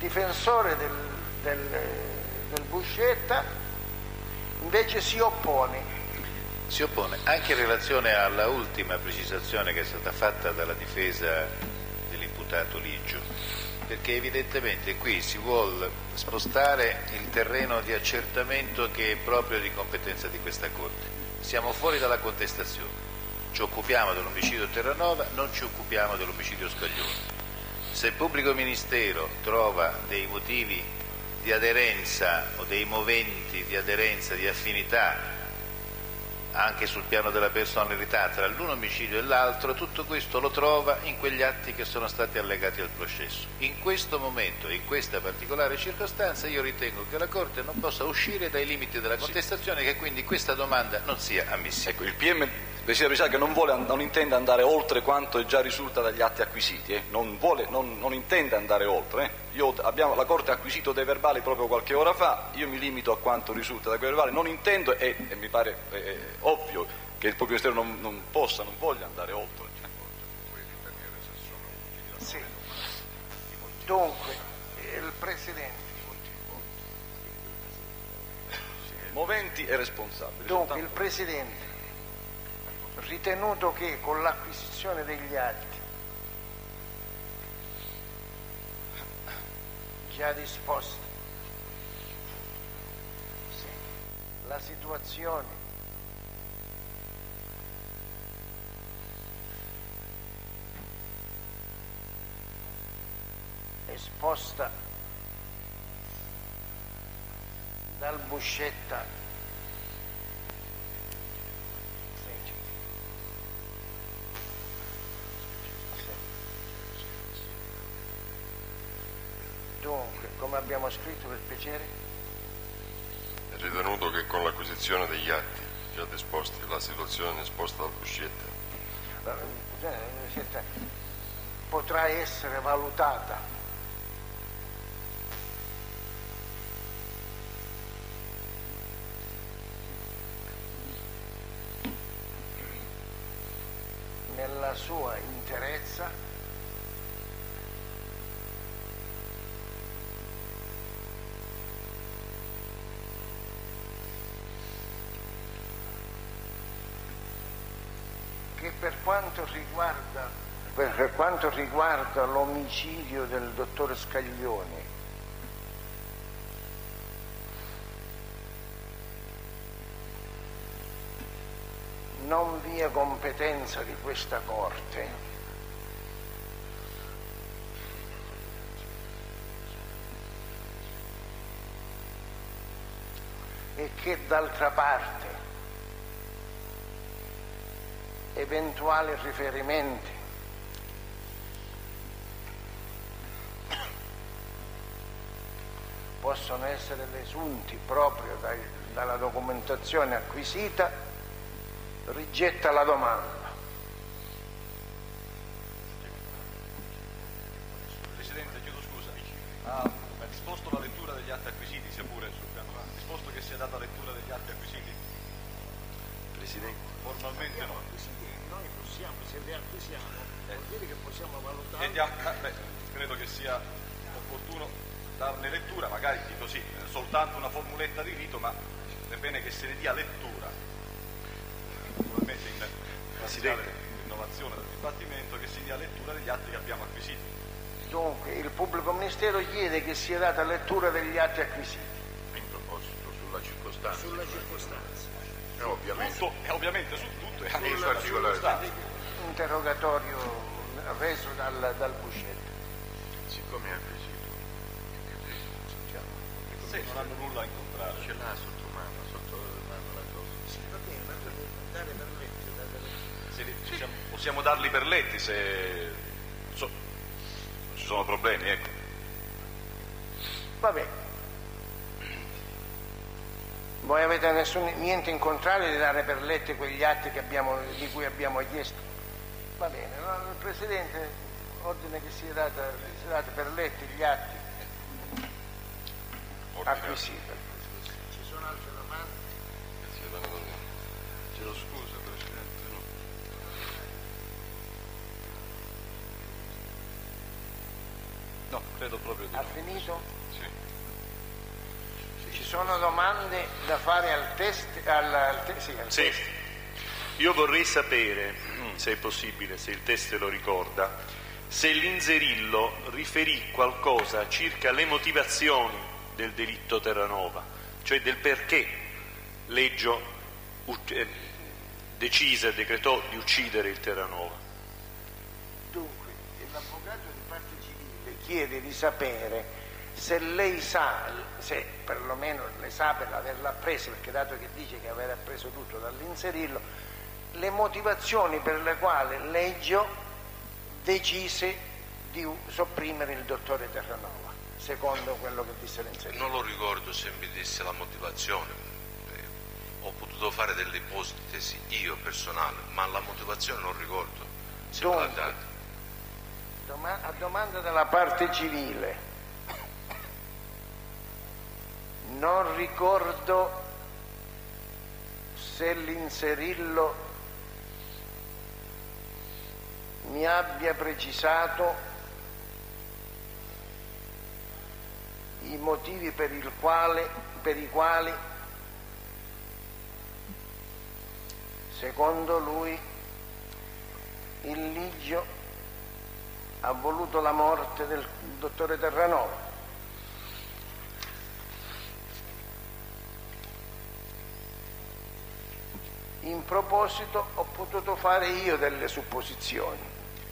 difensore del Buscetta invece si oppone. Si oppone anche in relazione alla ultima precisazione che è stata fatta dalla difesa dell'imputato Liggio, perché evidentemente qui si vuol spostare il terreno di accertamento che è proprio di competenza di questa Corte. Siamo fuori dalla contestazione, ci occupiamo dell'omicidio Terranova, non ci occupiamo dell'omicidio Scaglione. Se il pubblico ministero trova dei motivi di aderenza o dei moventi di aderenza, di affinità anche sul piano della personalità tra l'un omicidio e l'altro, tutto questo lo trova in quegli atti che sono stati allegati al processo. In questo momento, in questa particolare circostanza, io ritengo che la Corte non possa uscire dai limiti della contestazione e che quindi questa domanda non sia ammissibile. Ecco, il PM desidera precisare che non intende andare oltre quanto già risulta dagli atti acquisiti, non intende andare oltre. La Corte ha acquisito dei verbali proprio qualche ora fa, io mi limito a quanto risulta da quei verbali, non intendo e mi pare ovvio che il pubblico ministero non voglia andare oltre. Sì. Dunque, il Presidente. Moventi e responsabili. Dunque, il Presidente, ritenuto che con l'acquisizione degli atti già disposti la situazione esposta dal Buscetta dunque, come abbiamo scritto, per piacere, è ritenuto che con l'acquisizione degli atti già disposti la situazione esposta dal Buscetta potrà essere valutata nella sua interezza che per quanto riguarda l'omicidio del dottor Scaglione non vi è competenza di questa Corte e che d'altra parte eventuali riferimenti possono essere desunti proprio dalla documentazione acquisita, rigetta la domanda. Presidente, chiedo scusa, ha disposto la lettura degli atti acquisiti, sia pure sul piano, ha disposto che sia data lettura degli atti acquisiti? Presidente? Formalmente no. Noi possiamo, se li acquisiamo, vuol dire che possiamo valutare. Credo che sia opportuno darne lettura, magari così, soltanto una formuletta di rito, ma è bene che se ne dia lettura, naturalmente in parziale innovazione del dibattimento, che si dia lettura degli atti che abbiamo acquisiti. Dunque, il pubblico ministero chiede che sia data lettura degli atti acquisiti. in proposito sulla circostanza. Sulla circostanza. Ovviamente su tutto e anche In sulla particolare. circostanza. Interrogatorio reso dal Buscetta. Siccome è acquisito, Sì, non hanno nulla a incontrare. ce l'ha sotto mano la cosa. Sì, va bene, ma tu devi dare per letto. Possiamo darli per letti se non ci sono problemi, ecco. Va bene. Voi avete niente in contrario di dare per letti quegli atti di cui abbiamo chiesto? Va bene, il Presidente ordina che sia data per letti gli atti acquisiti. Ci sono altre domande? Chiedo scusa, Presidente, no. No, credo proprio di no. Ha finito? Sì. Ci sono domande da fare al test? Sì. Io vorrei sapere, se è possibile, se il test lo ricorda, se l'Inzerillo riferì qualcosa circa le motivazioni del delitto Terranova, cioè del perché Leggio decise, decretò di uccidere il Terranova. Dunque, l'avvocato di parte civile chiede di sapere se lei sa, se perlomeno le sa per averla appresa, perché dato che dice che aver appreso tutto dall'Inzerillo, le motivazioni per le quali Leggio decise di sopprimere il dottore Terranova, secondo quello che disse l'Inzerillo. Non lo ricordo se mi disse la motivazione, ho potuto fare delle ipotesi io personale, ma la motivazione non ricordo se me l'ha data. A domanda della parte civile, non ricordo se l'Inzerillo mi abbia precisato i motivi per i quali secondo lui il Liggio ha voluto la morte del dottore Terranova. In proposito ho potuto fare io delle supposizioni.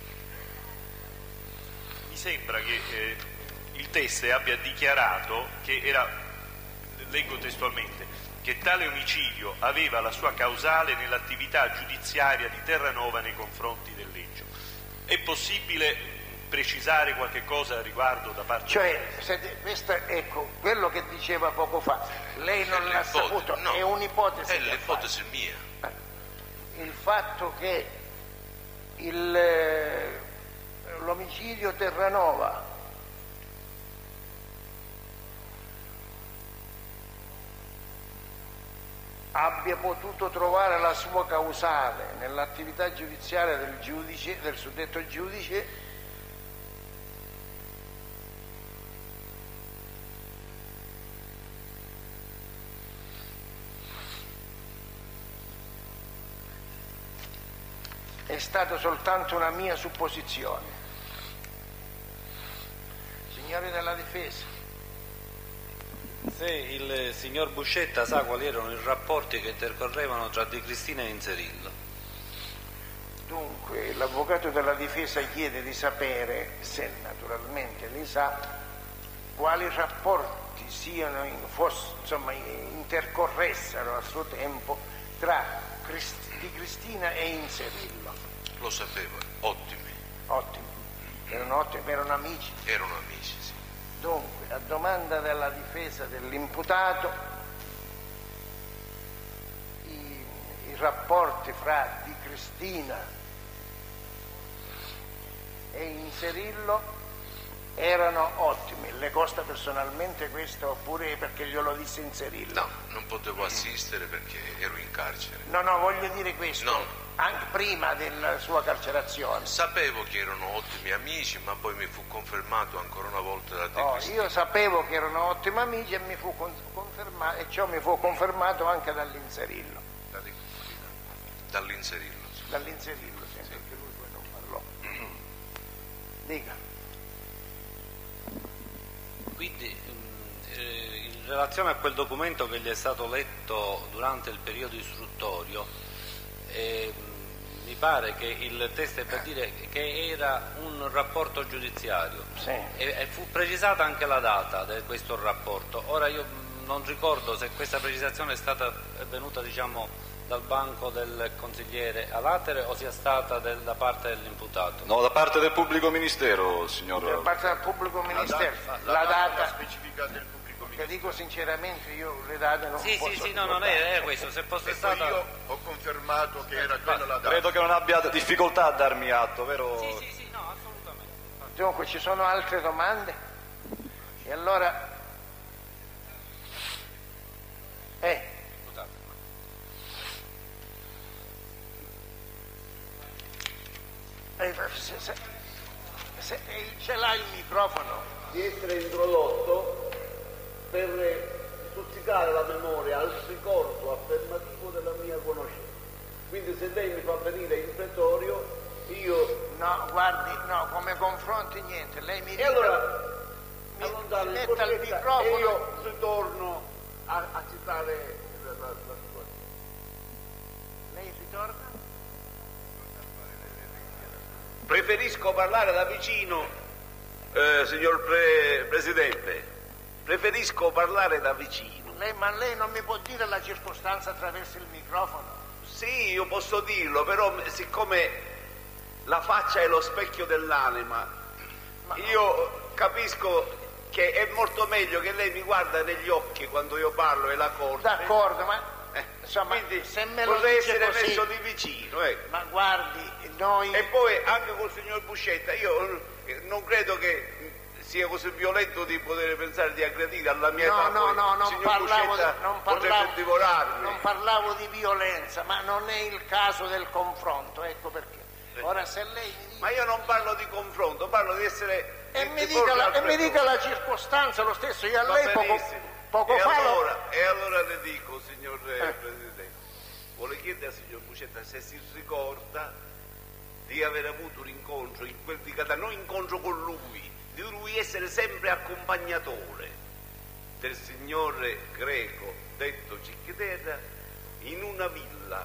Mi sembra che il teste abbia dichiarato che era, leggo testualmente, che tale omicidio aveva la sua causale nell'attività giudiziaria di Terranova nei confronti del Leggio. È possibile precisare qualche cosa a riguardo da parte questo, ecco, quello che diceva poco fa, lei non l'ha saputo, no, è un'ipotesi. È l'ipotesi mia. Il fatto che l'omicidio Terranova abbia potuto trovare la sua causale nell'attività giudiziaria del suddetto giudice, è stata soltanto una mia supposizione. Signori della difesa. Se il signor Buscetta sa quali erano i rapporti che intercorrevano tra Di Cristina e Inzerillo. Dunque, l'avvocato della difesa chiede di sapere, se naturalmente li sa, quali rapporti intercorressero a suo tempo tra Di Cristina e Inzerillo. Lo sapevo, ottimi. Ottimi, erano amici. Erano amici, sì. Dunque, a domanda della difesa dell'imputato, i rapporti fra Di Cristina e Inzerillo erano ottimi. Le costa personalmente questo, oppure perché glielo disse Inzerillo? No, non potevo assistere perché ero in carcere. No, voglio dire questo. No. Anche prima della sua carcerazione. Sapevo che erano ottimi amici, ma poi mi fu confermato ancora una volta da Di Cristina. Io sapevo che erano ottimi amici e mi fu confermato, e ciò mi fu confermato anche dall'Inzerillo. Dall'Inzerillo. Sì. Dall'Inzerillo, sempre, sì. Perché lui poi non parlò. Dica. Quindi in relazione a quel documento che gli è stato letto durante il periodo istruttorio, mi pare che il test è per dire che era un rapporto giudiziario, sì. E fu precisata anche la data di questo rapporto. Ora io non ricordo se questa precisazione è stata venuta dal banco del consigliere Alatere o sia stata da parte dell'imputato. No, da parte del pubblico ministero, signor. Da parte del pubblico ministero. La data specificata del pubblico ministero. Che dico sinceramente, io le date non posso. Sì, no, non è questo, se fosse stata. Io ho confermato che era quella la data. Credo che non abbia difficoltà a darmi atto, vero? Sì, no, assolutamente. Dunque, ci sono altre domande? E allora... se ce l'ha il microfono. di essere introdotto per stuzzicare la memoria al ricordo affermativo della mia conoscenza. Quindi se lei mi fa venire in pretorio, io... No, guardi, no, come confronti niente, lei mi E dica, allora mi allontano il metta il Buscetta microfono. e io ritorno a citare la situazione. Lei ritorna? Preferisco parlare da vicino, signor Presidente, preferisco parlare da vicino. Ma lei non mi può dire la circostanza attraverso il microfono? Sì, io posso dirlo, però siccome la faccia è lo specchio dell'anima, io capisco che è molto meglio che lei mi guarda negli occhi quando io parlo e la corte. D'accordo, ma insomma, quindi se me lo vorrei dice essere così, messo di vicino, ma guardi, noi... E poi anche col signor Buscetta, io non credo che sia così violento di poter pensare di aggredire alla mia età. No, non signor parlavo, Buscetta potrebbe divorarmi. non parlavo di violenza, ma non è il caso del confronto, ecco perché. Ora se lei mi dice... Ma io non parlo di confronto, parlo di essere... E mi dica la circostanza, lo stesso, io a lei poco e fa... allora le dico, signor Presidente, vuole chiedere al signor Buscetta se si ricorda di aver avuto un incontro in quel di Catania, non incontro con lui, di lui essere sempre accompagnatore del signore Greco, detto Cicchitera, in una villa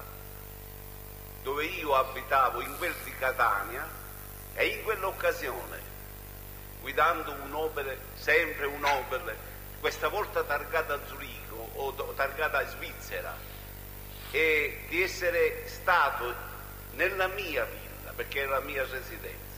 dove io abitavo in quel di Catania, e in quell'occasione, guidando un'Opel, sempre un'Opel, questa volta targata a Zurigo o targata a Svizzera, e di essere stato nella mia villa, perché era la mia residenza,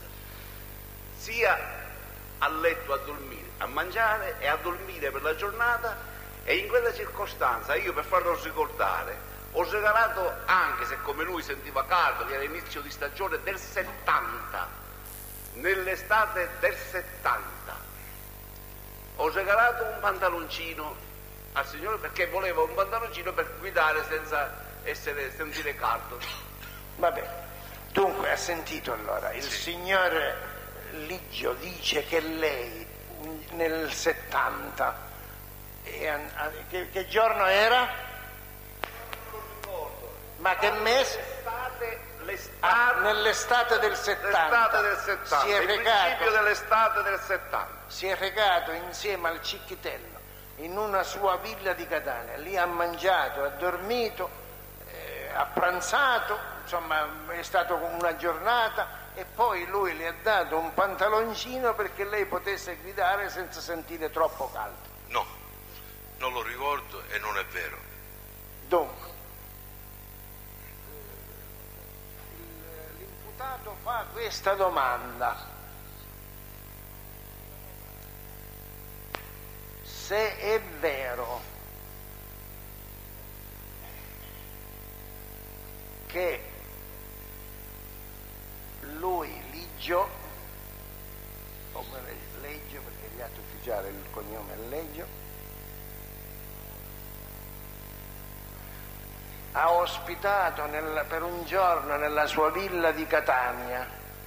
sia a letto a dormire, a mangiare e a dormire per la giornata, e in quella circostanza io, per farlo ricordare, ho regalato, anche se come lui sentiva caldo, che era inizio di stagione del 70, nell'estate del 70, ho regalato un pantaloncino al signore, perché voleva un pantaloncino per guidare senza sentire caldo. Va bene, dunque ha sentito allora, il signor Liggio dice che lei nel 70, che giorno era? Ma che mese? Nell'estate del 70. L'estate del 70, si è il principio dell'estate del 70. Si è recato insieme al Cicchitello in una sua villa di Catania, lì ha mangiato, ha dormito, ha pranzato, insomma è stata una giornata, e poi lui le ha dato un pantaloncino perché lei potesse guidare senza sentire troppo caldo. No, non lo ricordo e non è vero. Dunque, l'imputato fa questa domanda: se è vero che lui, Liggio, o Leggio perché gli atti ufficiali il cognome è Leggio, ha ospitato per un giorno nella sua villa di Catania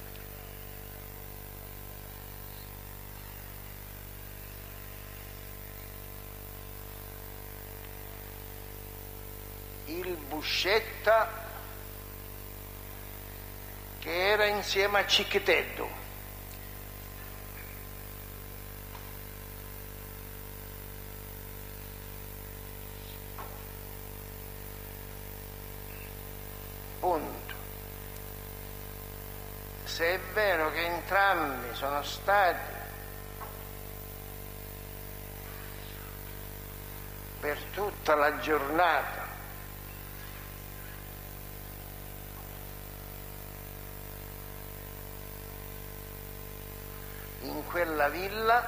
il Buscetta, che era insieme a Cicchiteddu. Punto. Se è vero che entrambi sono stati per tutta la giornata in quella villa,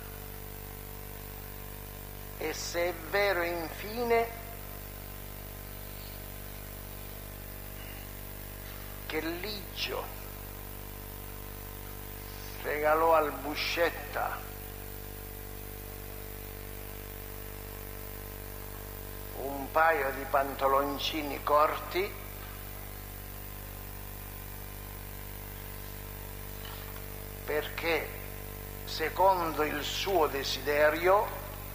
e se è vero infine che Liggio regalò al Buscetta un paio di pantaloncini corti perché secondo il suo desiderio,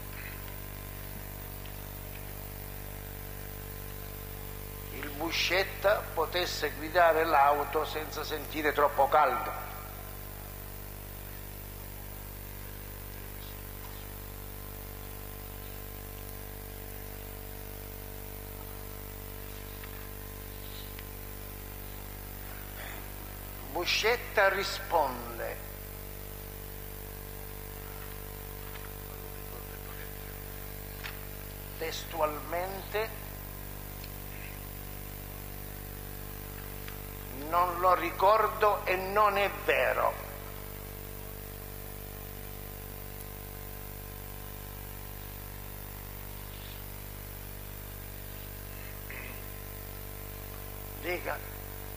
il Buscetta potesse guidare l'auto senza sentire troppo caldo. Buscetta risponde: testualmente, non lo ricordo e non è vero. Dica.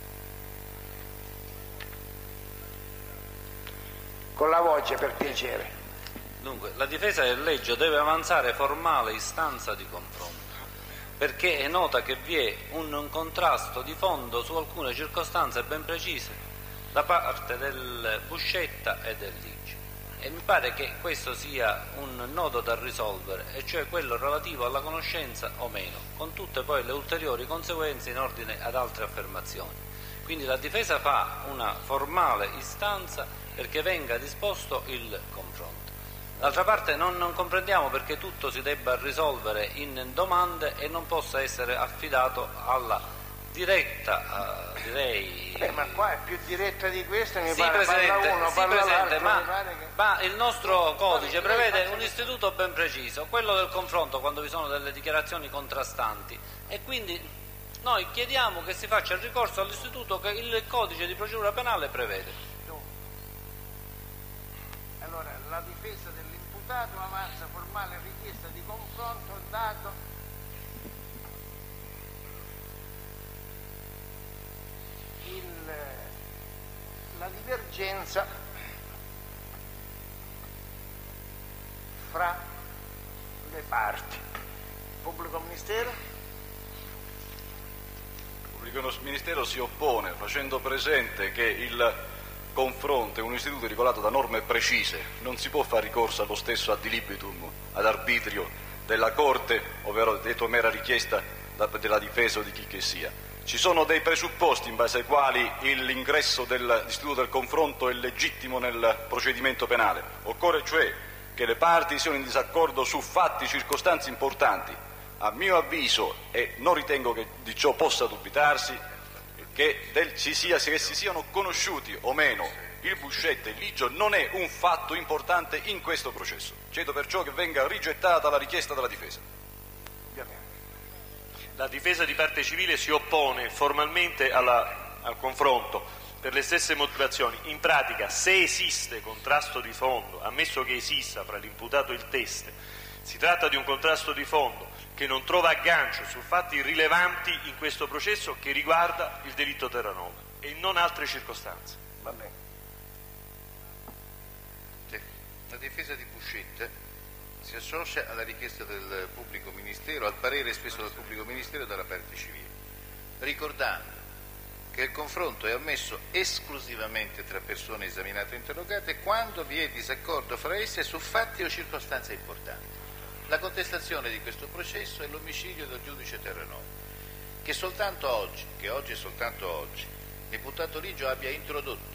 Con la voce, per piacere. Dunque, la difesa del Leggio deve avanzare formale istanza di confronto, perché è nota che vi è un contrasto di fondo su alcune circostanze ben precise da parte del Buscetta e del Liggio. E mi pare che questo sia un nodo da risolvere, e cioè quello relativo alla conoscenza o meno, con tutte poi le ulteriori conseguenze in ordine ad altre affermazioni. Quindi la difesa fa una formale istanza perché venga disposto il confronto. D'altra parte non comprendiamo perché tutto si debba risolvere in domande e non possa essere affidato alla diretta, direi... ma qua è più diretta di questa, mi sì, pare, Presidente, parla uno, sì, parla Presidente, l'altro, ma il nostro codice prevede un istituto ben preciso, quello del confronto quando vi sono delle dichiarazioni contrastanti, e quindi noi chiediamo che si faccia il ricorso all'istituto che il codice di procedura penale prevede. Allora, la difesa dell'imputato avanza formale richiesta di confronto dato la divergenza fra le parti. Pubblico ministero? Il pubblico ministero si oppone facendo presente che il confronto è un istituto regolato da norme precise, non si può fare ricorso allo stesso ad libitum, ad arbitrio della Corte, ovvero detto mera richiesta della difesa o di chi che sia. Ci sono dei presupposti in base ai quali l'ingresso dell'istituto del confronto è legittimo nel procedimento penale. Occorre cioè che le parti siano in disaccordo su fatti, circostanze importanti. A mio avviso, e non ritengo che di ciò possa dubitarsi, che si siano conosciuti o meno il Buscetta e il Liggio non è un fatto importante in questo processo. Chiedo perciò che venga rigettata la richiesta della difesa. La difesa di parte civile si oppone formalmente al confronto per le stesse motivazioni. In pratica, se esiste contrasto di fondo, ammesso che esista fra l'imputato e il teste, si tratta di un contrasto di fondo che non trova aggancio su fatti rilevanti in questo processo che riguarda il delitto Terranova e non altre circostanze. Va bene. La difesa di Buscetta si associa alla richiesta del pubblico ministero, al parere espresso dal pubblico ministero e dalla parte civile, ricordando che il confronto è ammesso esclusivamente tra persone esaminate o interrogate quando vi è disaccordo fra esse su fatti o circostanze importanti. La contestazione di questo processo è l'omicidio del giudice Terranova, che oggi e soltanto oggi, l'imputato Liggio abbia introdotto,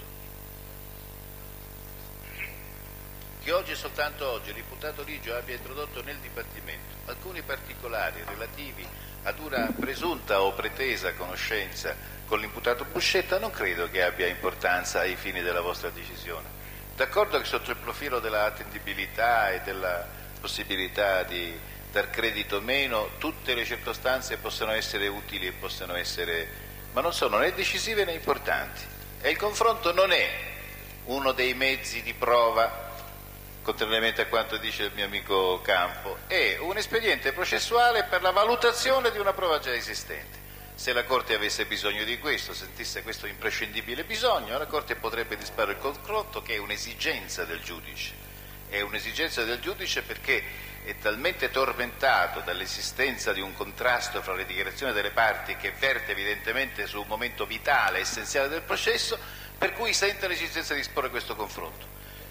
nel Dipartimento alcuni particolari relativi ad una presunta o pretesa conoscenza con l'imputato Buscetta, non credo che abbia importanza ai fini della vostra decisione. D'accordo che sotto il profilo della attendibilità e della possibilità di dar credito o meno, tutte le circostanze possono essere utili e possono essere, ma non sono né decisive né importanti. E il confronto non è uno dei mezzi di prova, contrariamente a quanto dice il mio amico Campo, è un espediente processuale per la valutazione di una prova già esistente. Se la Corte avesse bisogno di questo, sentisse questo imprescindibile bisogno, la Corte potrebbe disporre il confronto, che è un'esigenza del giudice. È un'esigenza del giudice perché è talmente tormentato dall'esistenza di un contrasto fra le dichiarazioni delle parti, che verte evidentemente su un momento vitale, essenziale del processo, per cui sente l'esigenza di disporre questo confronto.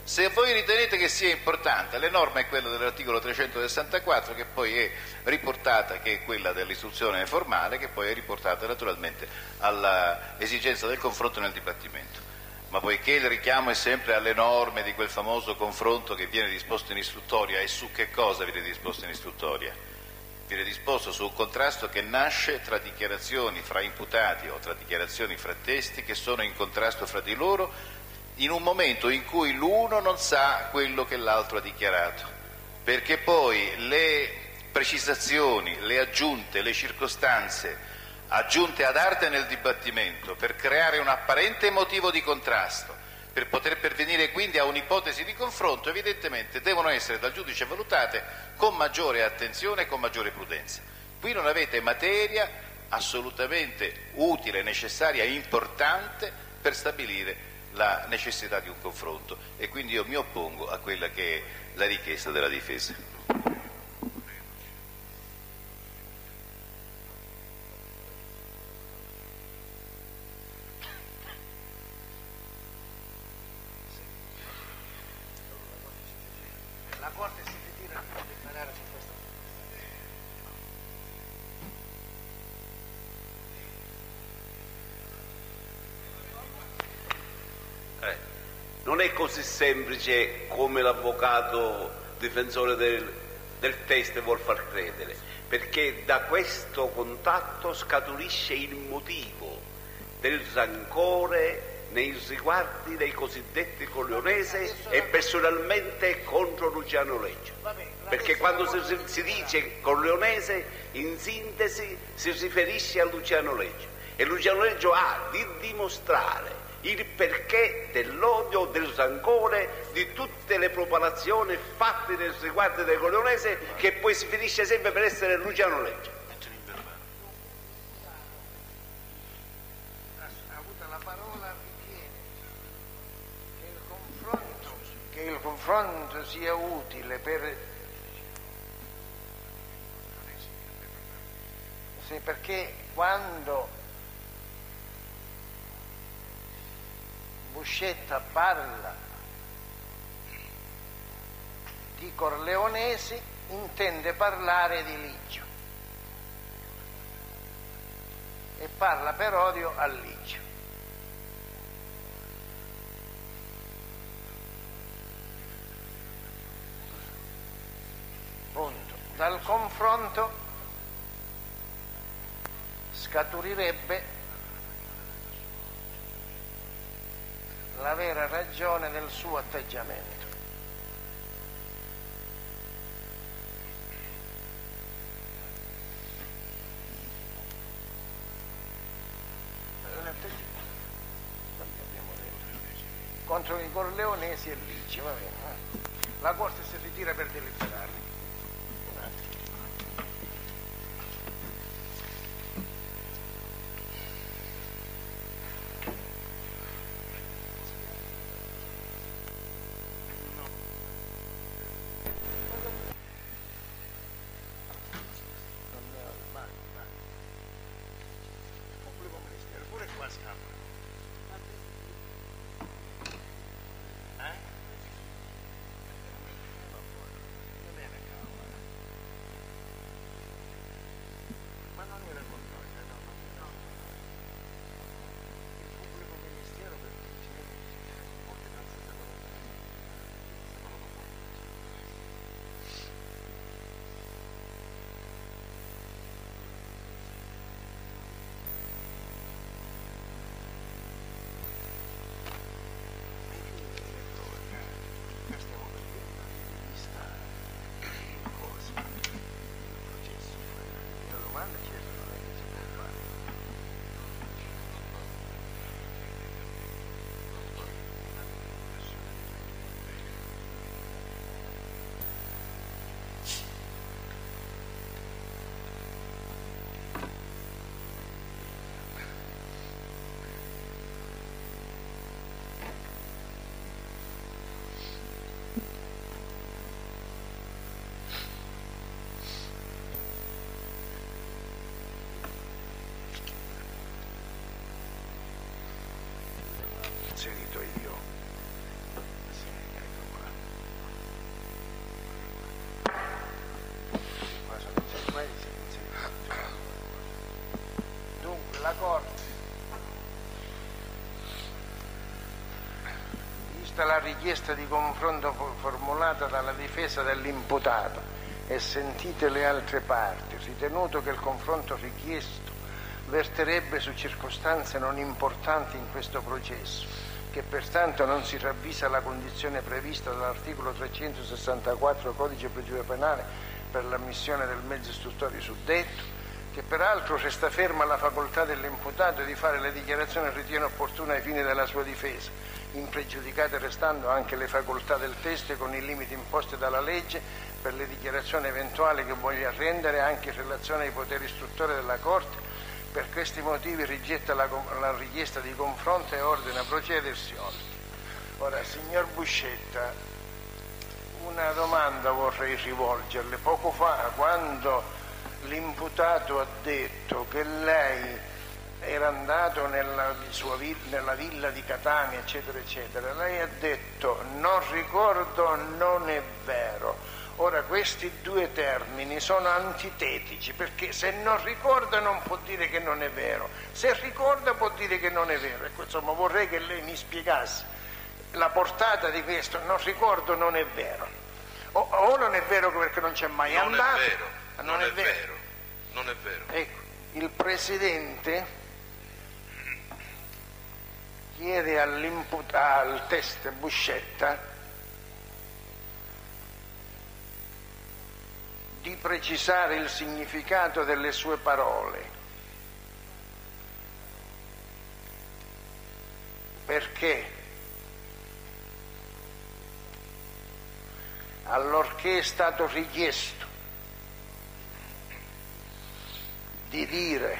Se voi ritenete che sia importante, la norma è quella dell'articolo 364, che poi è riportata, che è quella dell'istruzione formale, che poi è riportata naturalmente all'esigenza del confronto nel dibattimento. Ma poiché il richiamo è sempre alle norme di quel famoso confronto che viene disposto in istruttoria, e su che cosa viene disposto in istruttoria? Viene disposto su un contrasto che nasce tra dichiarazioni fra imputati o tra dichiarazioni fra testi che sono in contrasto fra di loro, in un momento in cui l'uno non sa quello che l'altro ha dichiarato, perché poi le precisazioni, le aggiunte, le circostanze aggiunte ad arte nel dibattimento per creare un apparente motivo di contrasto, per poter pervenire quindi a un'ipotesi di confronto, evidentemente devono essere dal giudice valutate con maggiore attenzione e con maggiore prudenza. Qui non avete materia assolutamente utile, necessaria e importante per stabilire la necessità di un confronto, e quindi io mi oppongo a quella che è la richiesta della difesa. La Corte si ritira a declarare su questo. Non è così semplice come l'avvocato difensore del teste vuol far credere, perché da questo contatto scaturisce il motivo del rancore nei riguardi dei cosiddetti Corleonesi e personalmente contro Luciano Leggio. Perché quando si dice Corleonese, in sintesi si riferisce a Luciano Leggio, e Luciano Leggio ha di dimostrare il perché dell'odio, del rancore, di tutte le propalazioni fatte nei riguardi dei Corleonesi, che poi si finisce sempre per essere Luciano Leggio. Ha avuto la parola, ritiene che il confronto sia utile perché quando Buscetta parla di Corleonesi intende parlare di Liggio e parla per odio a Liggio. Punto. Dal confronto scaturirebbe la vera ragione del suo atteggiamento. Contro i Corleonesi e Liggio, va bene. La Corte si ritira per deliberare. Inserito io. Sì, ecco. Corte, vista la richiesta di confronto formulata dalla difesa dell'imputato e sentite le altre parti, ritenuto che il confronto richiesto verterebbe su circostanze non importanti in questo processo, che pertanto non si ravvisa la condizione prevista dall'articolo 364 Codice Procedura Penale per l'ammissione del mezzo istruttorio suddetto, che peraltro resta ferma la facoltà dell'imputato di fare le dichiarazioni che ritiene opportune ai fini della sua difesa, impregiudicate restando anche le facoltà del teste con i limiti imposti dalla legge per le dichiarazioni eventuali che voglia rendere anche in relazione ai poteri istruttori della Corte. Per questi motivi rigetta la richiesta di confronto e ordina a procedersi oltre. Ora, signor Buscetta, una domanda vorrei rivolgerle. Poco fa, quando l'imputato ha detto che lei era andato nella villa di Catania, eccetera, eccetera, lei ha detto non ricordo, non è vero. Ora, questi due termini sono antitetici, perché se non ricorda non può dire che non è vero, se ricorda può dire che non è vero. Ecco, insomma, vorrei che lei mi spiegasse la portata di questo non ricordo, non è vero. O non è vero perché non c'è mai andato. Non è vero. Non è vero. Ecco, il Presidente chiede al teste Buscetta di precisare il significato delle sue parole, perché allorché è stato richiesto di dire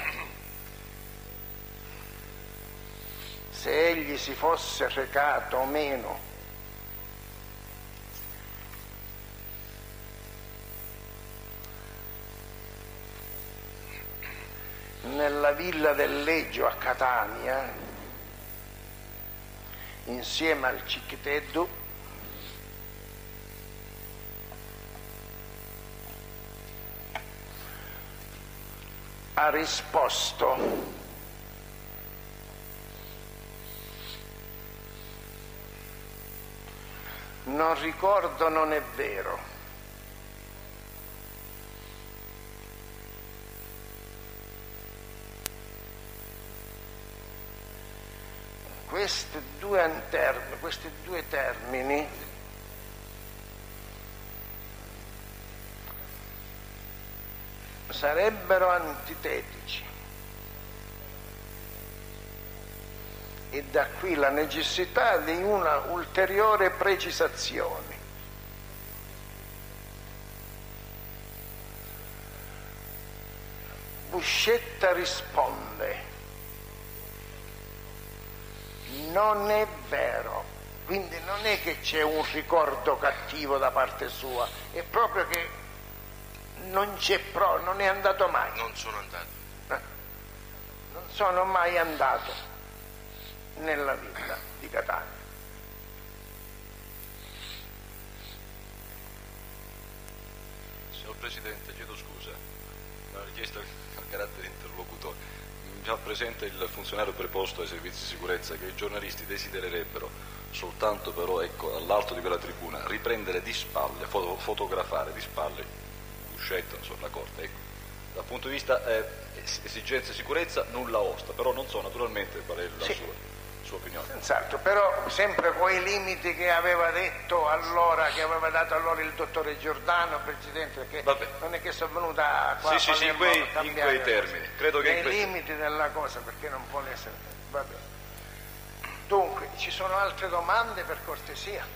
se egli si fosse recato o meno nella villa del Leggio a Catania insieme al Cicchiteddu, ha risposto non ricordo, non è vero. Questi due termini sarebbero antitetici e da qui la necessità di una ulteriore precisazione. Buscetta risponde non è vero, quindi non è che c'è un ricordo cattivo da parte sua, è proprio che non è andato mai. Non sono andato. Non sono mai andato nella villa di Catania. Signor Presidente, chiedo scusa, una richiesta a carattere interlocutore. Mi fa presente il funzionario preposto ai servizi di sicurezza che i giornalisti desidererebbero soltanto però, ecco, dall'alto di quella tribuna, riprendere di spalle, fotografare di spalle Buscetta sulla Corte. Ecco. Dal punto di vista esigenze di sicurezza nulla osta, però non so naturalmente qual è la sua opinione. Senz'altro, però sempre quei limiti che aveva detto allora, che aveva dato allora il dottore Giordano, Presidente, perché non è che sono venuta qua in quei termini. Credo che nei limiti della cosa, perché non può essere. Va bene. Dunque, ci sono altre domande, per cortesia?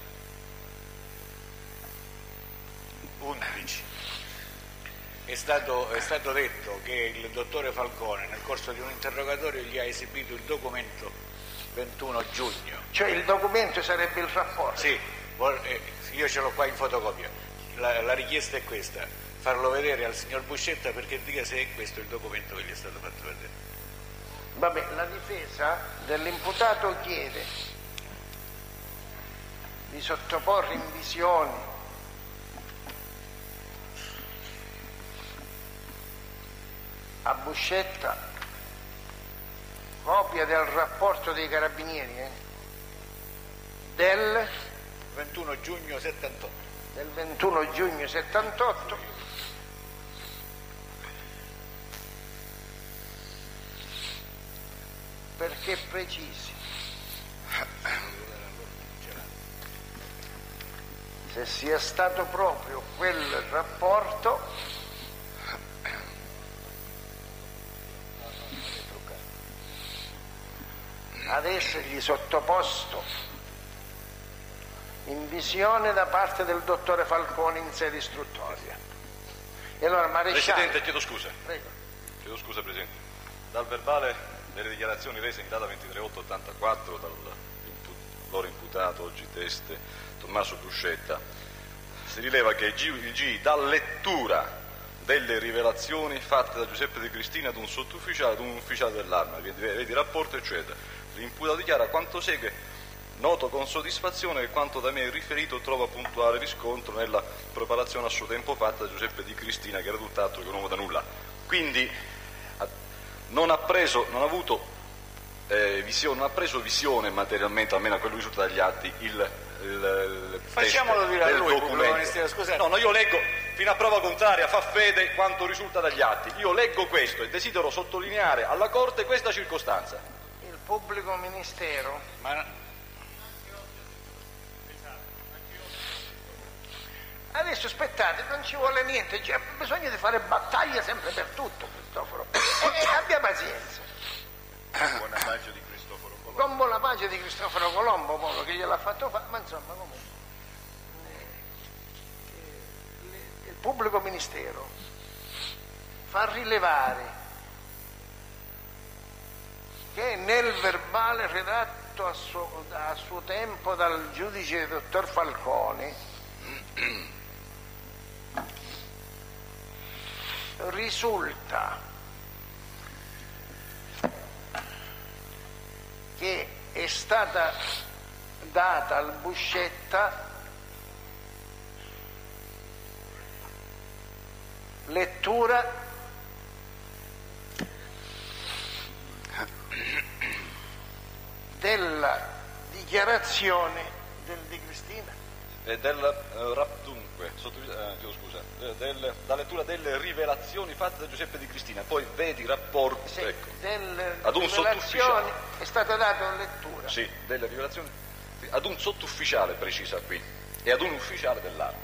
11. È stato detto che il dottore Falcone nel corso di un interrogatorio gli ha esibito il documento 21 giugno. Cioè il documento sarebbe il rapporto? Sì, io ce l'ho qua in fotocopia. La richiesta è questa: farlo vedere al signor Buscetta perché dica se è questo il documento che gli è stato fatto vedere. Vabbè, la difesa dell'imputato chiede di sottoporre in visione a Buscetta copia del rapporto dei Carabinieri del 21 giugno 78. Del 21 giugno 78, perché precisi se sia stato proprio quel rapporto ad essergli sottoposto in visione da parte del dottore Falcone in sede istruttoria. E allora Maresciallo... Presidente, chiedo scusa. Prego. Chiedo scusa, Presidente. Dal verbale delle dichiarazioni rese in data 23/8/84 dal loro imputato, oggi teste, Tommaso Buscetta, si rileva che il GI dà lettura delle rivelazioni fatte da Giuseppe De Cristina ad un sottufficiale, ad un ufficiale dell'Arma, vedi rapporto eccetera. L'imputato dichiara quanto segue: noto con soddisfazione che quanto da me riferito trova puntuale riscontro nella preparazione a suo tempo fatta da Giuseppe Di Cristina, che era tutt'altro che un uomo da nulla. Quindi non ha preso visione materialmente, almeno a quello che risulta dagli atti, il Facciamolo dire a lui, documento. Scusate. No, io leggo, fino a prova contraria, fa fede quanto risulta dagli atti. Io leggo questo e desidero sottolineare alla Corte questa circostanza. Il pubblico ministero adesso aspettate, non ci vuole niente, cioè, bisogna di fare battaglia sempre per tutto, Cristoforo, e abbia pazienza. Buona pace di Cristoforo Colombo. Con buona pace di Cristoforo Colombo, proprio, che gliel'ha fatto fare, ma insomma comunque il pubblico ministero fa rilevare che nel verbale redatto a suo tempo dal giudice dottor Falcone risulta che è stata data al Buscetta lettura della dichiarazione del Di Cristina la lettura delle rivelazioni fatte da Giuseppe Di Cristina, poi vedi rapporto, sì, ecco, delle ad un sottufficiale. è stata data lettura. Sì, delle rivelazioni ad un sottufficiale, precisa qui, e ad un ufficiale dell'Arma.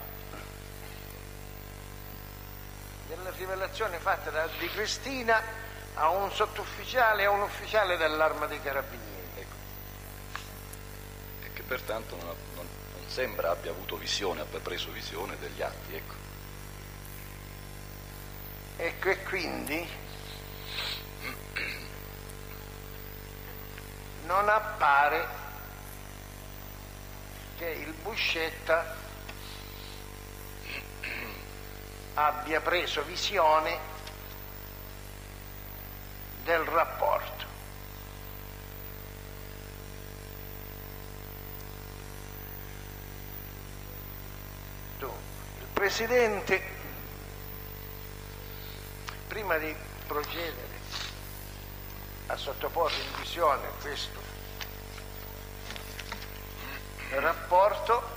Delle rivelazioni fatte da Di Cristina a un sottufficiale e a un ufficiale dell'Arma dei Carabinieri. Ecco. E che pertanto non sembra abbia avuto visione, abbia preso visione degli atti, ecco. Ecco, e quindi non appare che il Buscetta abbia preso visione del rapporto. Dunque, il Presidente, prima di procedere a sottoporre in visione questo rapporto,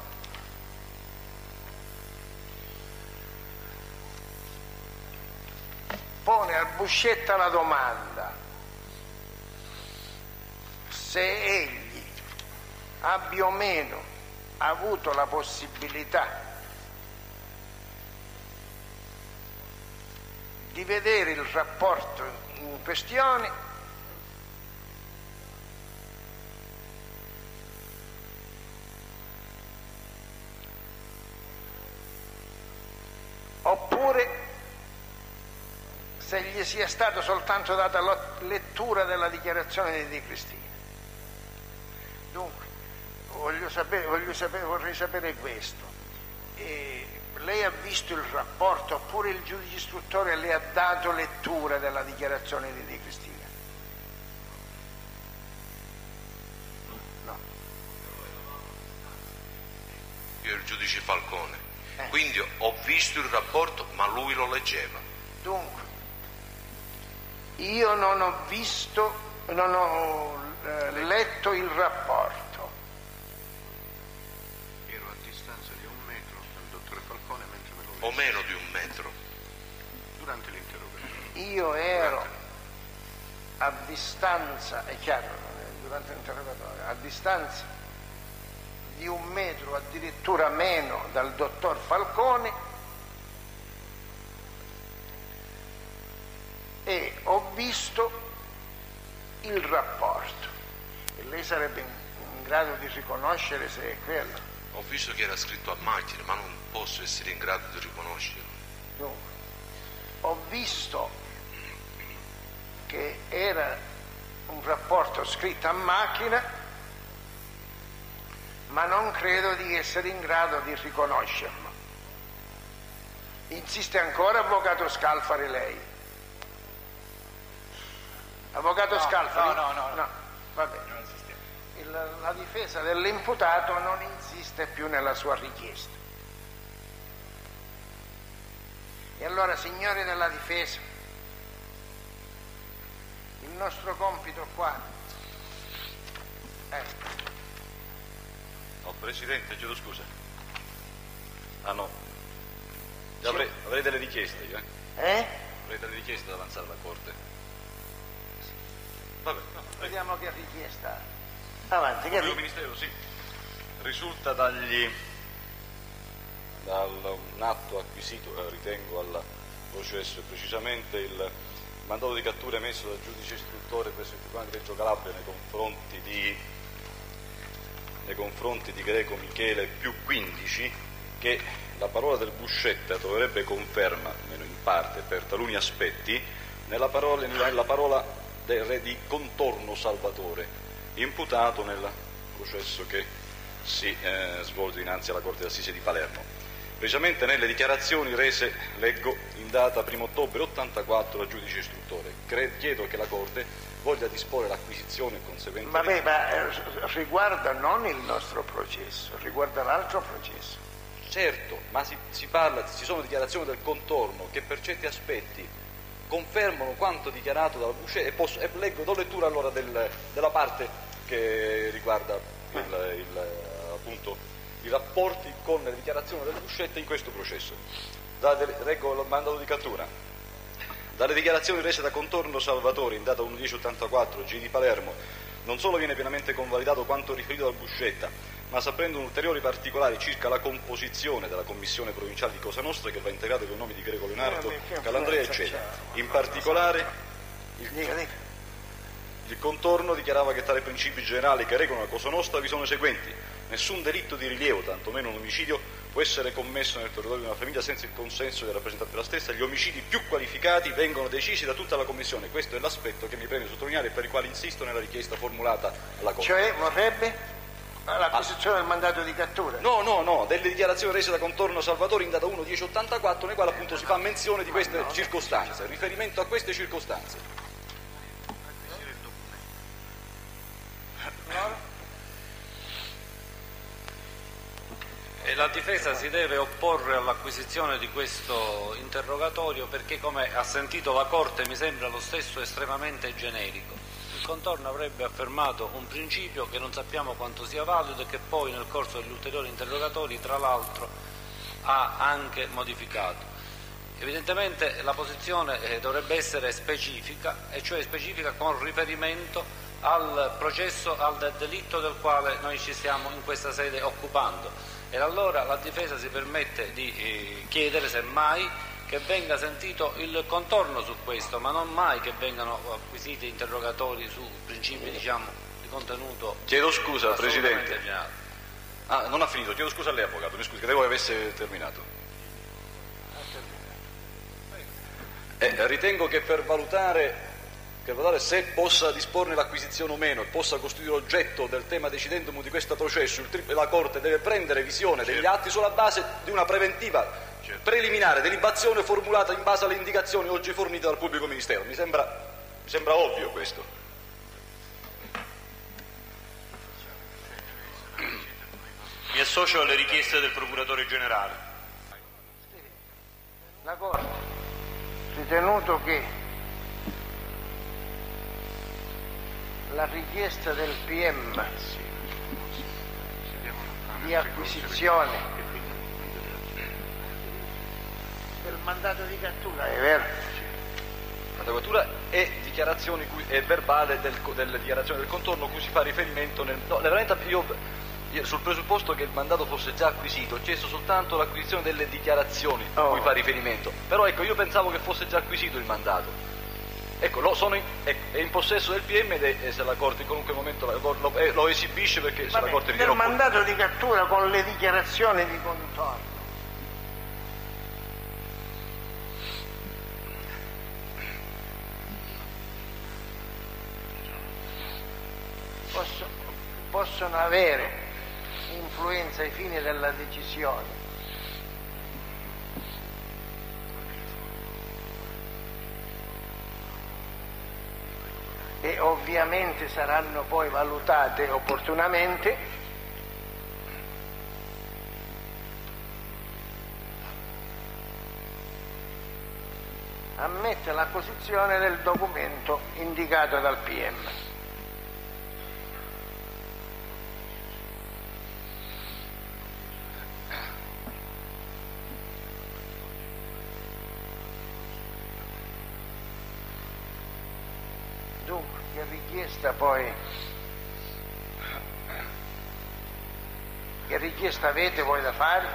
pone al Buscetta la domanda se egli abbia o meno avuto la possibilità di vedere il rapporto in questione oppure se gli sia stata soltanto data lettura della dichiarazione di Di Cristina. Dunque, vorrei sapere questo. Lei ha visto il rapporto oppure il giudice istruttore le ha dato lettura della dichiarazione di Di Cristina? No. Io il giudice Falcone, quindi ho visto il rapporto ma lui lo leggeva. Dunque, io non ho visto Non ho letto il rapporto. Ero a distanza di 1 metro dal dottore Falcone mentre me lo O meno di 1 metro. durante l'interrogazione. Io ero a distanza, è chiaro, durante l'interrogatorio, a distanza di 1 metro, addirittura meno, dal dottor Falcone, e ho visto il rapporto. E lei sarebbe in grado di riconoscere se è quello. Ho visto che era scritto a macchina, ma non posso essere in grado di riconoscerlo. Dunque, ho visto che era un rapporto scritto a macchina, ma non credo di essere in grado di riconoscerlo. Insiste ancora, avvocato Scalfari, lei? Avvocato Scalfari? No, va bene. La difesa dell'imputato non insiste più nella sua richiesta. E allora, signori della difesa, il nostro compito qua è... No, Presidente, chiedo scusa. Ah no. Avrei delle richieste io, Avrei delle richieste da avanzare alla Corte. Vabbè, Vediamo che richiesta. Avanti, che il Ministero, sì. Risulta da un atto acquisito, ritengo, al processo, precisamente il mandato di cattura emesso dal giudice istruttore presso il Tribunale di Reggio Calabria nei confronti di Greco Michele più 15, che la parola del Buscetta troverebbe conferma, almeno in parte, per taluni aspetti, nella parola del re di Contorno Salvatore, imputato nel processo che si svolge dinanzi alla Corte d'Assise di Palermo. Precisamente nelle dichiarazioni rese, leggo, in data 1 ottobre 84 al giudice istruttore. Chiedo che la Corte voglia disporre l'acquisizione e conseguente... Vabbè, ma riguarda non il nostro processo, riguarda l'altro processo. Certo, ma ci sono dichiarazioni del Contorno che per certi aspetti confermano quanto dichiarato dalla Buscetta e do lettura allora della parte che riguarda appunto i rapporti con le dichiarazioni della Buscetta in questo processo. Leggo il mandato di cattura. Dalle dichiarazioni rese da Contorno Salvatore in data 1/10/84 G di Palermo non solo viene pienamente convalidato quanto riferito dal Buscetta, ma s'apprendono ulteriori particolari circa la composizione della commissione provinciale di Cosa Nostra, che va integrata con i nomi di Greco Leonardo, Calandrea e Ceda. In particolare il Contorno dichiarava che tali principi generali che regolano la Cosa Nostra vi sono i seguenti: nessun delitto di rilievo, tantomeno un omicidio, può essere commesso nel territorio di una famiglia senza il consenso dei rappresentanti della stessa. Gli omicidi più qualificati vengono decisi da tutta la Commissione. Questo è l'aspetto che mi preme sottolineare e per il quale insisto nella richiesta formulata alla Corte. Cioè vorrebbe l'acquisizione del mandato di cattura? No, delle dichiarazioni rese da Contorno Salvatore in data 1/10/84, nei quali appunto si fa menzione di queste circostanze, riferimento a queste circostanze. E la difesa si deve opporre all'acquisizione di questo interrogatorio perché, come ha sentito la Corte, mi sembra lo stesso estremamente generico. Il Contorno avrebbe affermato un principio che non sappiamo quanto sia valido e che poi nel corso degli ulteriori interrogatori, tra l'altro, ha anche modificato. Evidentemente la posizione dovrebbe essere specifica, e cioè specifica con riferimento al processo, al delitto del quale noi ci stiamo in questa sede occupando. E allora la difesa si permette di chiedere, semmai, che venga sentito il Contorno su questo, ma non mai che vengano acquisiti interrogatori su principi, diciamo, di contenuto. Chiedo scusa, Presidente. Generale. Non ha finito, chiedo scusa a lei, avvocato, mi scusi, credevo che avesse terminato. Ritengo che per valutare se possa disporne l'acquisizione o meno e possa costituire oggetto del tema decidendum di questo processo, la Corte deve prendere visione degli atti sulla base di una preventiva preliminare delibazione formulata in base alle indicazioni oggi fornite dal pubblico ministero. Mi sembra ovvio questo. Mi associo alle richieste del Procuratore Generale. La Corte, ritenuto che la richiesta del PM di acquisizione del mandato di cattura, è vero? La cattura è dichiarazioni è verbale della dichiarazione del contorno cui si fa riferimento veramente io sul presupposto che il mandato fosse già acquisito ho chiesto soltanto l'acquisizione delle dichiarazioni a cui fa riferimento, però ecco io pensavo che fosse già acquisito il mandato, ecco è in possesso del PM ed se la Corte in qualunque momento lo esibisce perché se la Corte ritiene il mandato di cattura con le dichiarazioni di contorno. Possono avere influenza ai fini della decisione e ovviamente saranno poi valutate opportunamente ammette l'acquisizione del documento indicato dal PM. Dunque, che richiesta poi? Che richiesta avete voi da fare?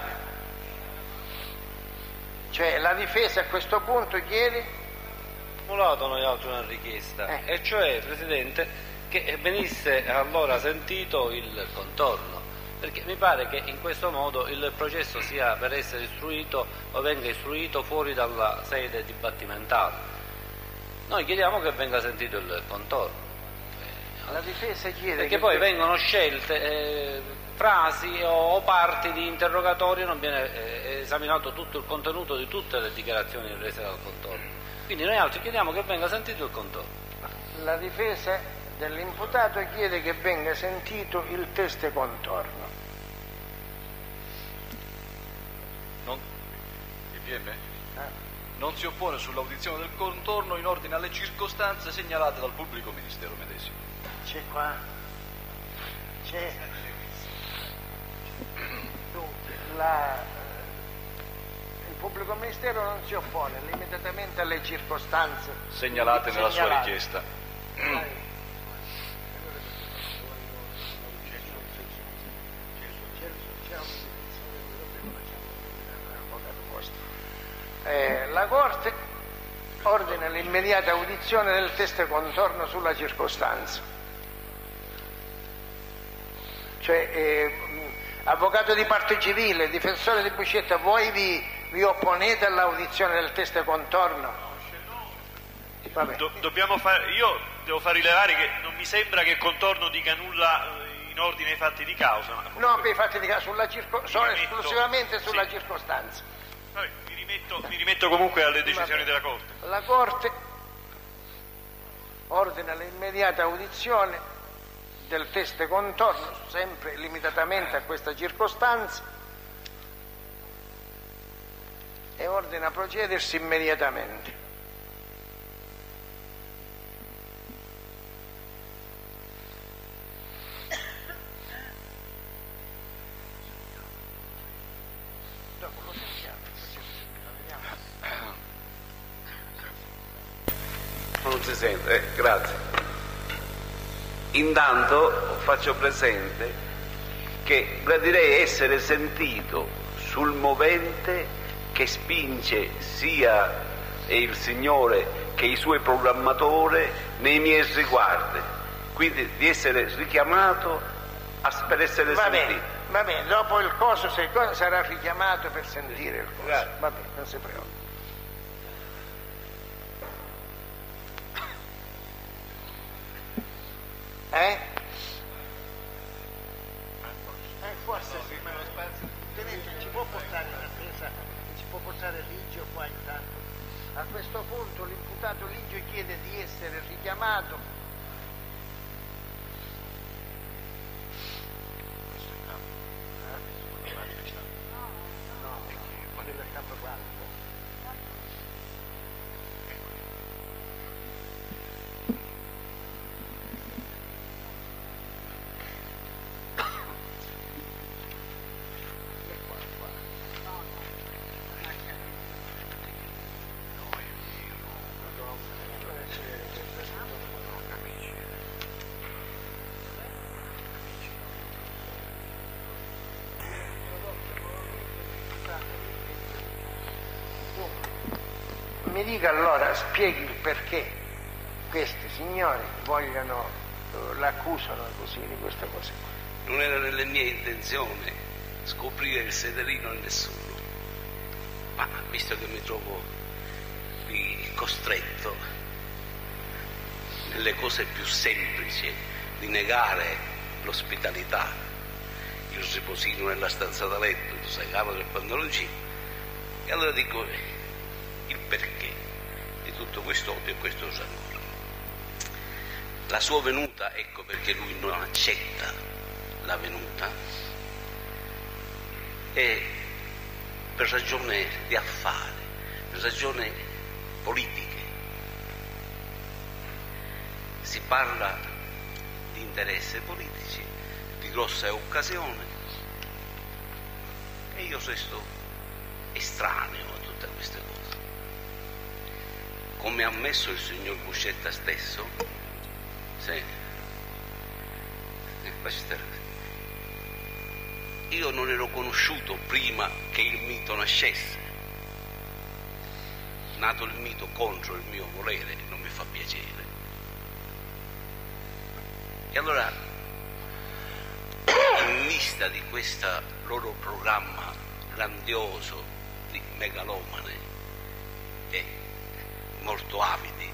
Cioè la difesa a questo punto chiede? Formulato noi altri una richiesta, e cioè, Presidente, che venisse allora sentito il contorno, perché mi pare che in questo modo il processo sia per essere istruito o venga istruito fuori dalla sede dibattimentale. Noi chiediamo che venga sentito il contorno. La difesa chiede perché poi vengono scelte frasi o parti di interrogatorio, non viene esaminato tutto il contenuto di tutte le dichiarazioni rese dal contorno. Quindi noi altri chiediamo che venga sentito il contorno. La difesa dell'imputato chiede che venga sentito il teste contorno. Il PM? Non si oppone sull'audizione del contorno in ordine alle circostanze segnalate dal pubblico ministero medesimo. C'è qua? C'è? Dunque, il pubblico ministero non si oppone limitatamente alle circostanze segnalate nella sua richiesta. La Corte ordina l'immediata audizione del teste contorno sulla circostanza. Cioè, avvocato di parte civile, difensore di Buscetta, voi vi opponete all'audizione del teste contorno? Io devo far rilevare che non mi sembra che il contorno dica nulla in ordine ai fatti di causa. No, per i fatti di causa, esclusivamente sulla circostanza. Vabbè, mi rimetto comunque alle decisioni della Corte. La Corte ordina l'immediata audizione del teste contorno, sempre limitatamente a questa circostanza, e ordina procedersi immediatamente. Non si sente, grazie. Intanto faccio presente che gradirei essere sentito sul movente che spinge sia il Signore che i suoi programmatori nei miei riguardi, quindi di essere richiamato per essere sentito. Va bene, dopo il coso sarà richiamato per sentire il coso. Va bene, non si preoccupi. Forse sì, ma lo spazio. Tenente, ci può portare una presa, ci può portare Ligio qua intanto. A questo punto l'imputato Ligio chiede di essere richiamato. Questo è il campo. No, quello è il campo quadro. Mi dica allora, spieghi il perché questi signori l'accusano così di queste cose qua. Non era nelle mie intenzioni scoprire il sederino a nessuno, ma visto che mi trovo qui costretto nelle cose più semplici di negare l'ospitalità, il riposino nella stanza da letto, il segalo del pantaloncino, e allora dico il perché di tutto questo odio e questo rancore. La sua venuta, ecco perché lui non accetta la venuta, è per ragioni di affari, per ragioni politiche. Si parla di interessi politici, di grosse occasioni, e io resto estraneo a tutte queste cose. Come ha ammesso il signor Buscetta stesso, sì, io non ero conosciuto prima che il mito nascesse. Nato il mito contro il mio volere, non mi fa piacere. E allora, in vista di questo loro programma grandioso di megalomane e molto avidi,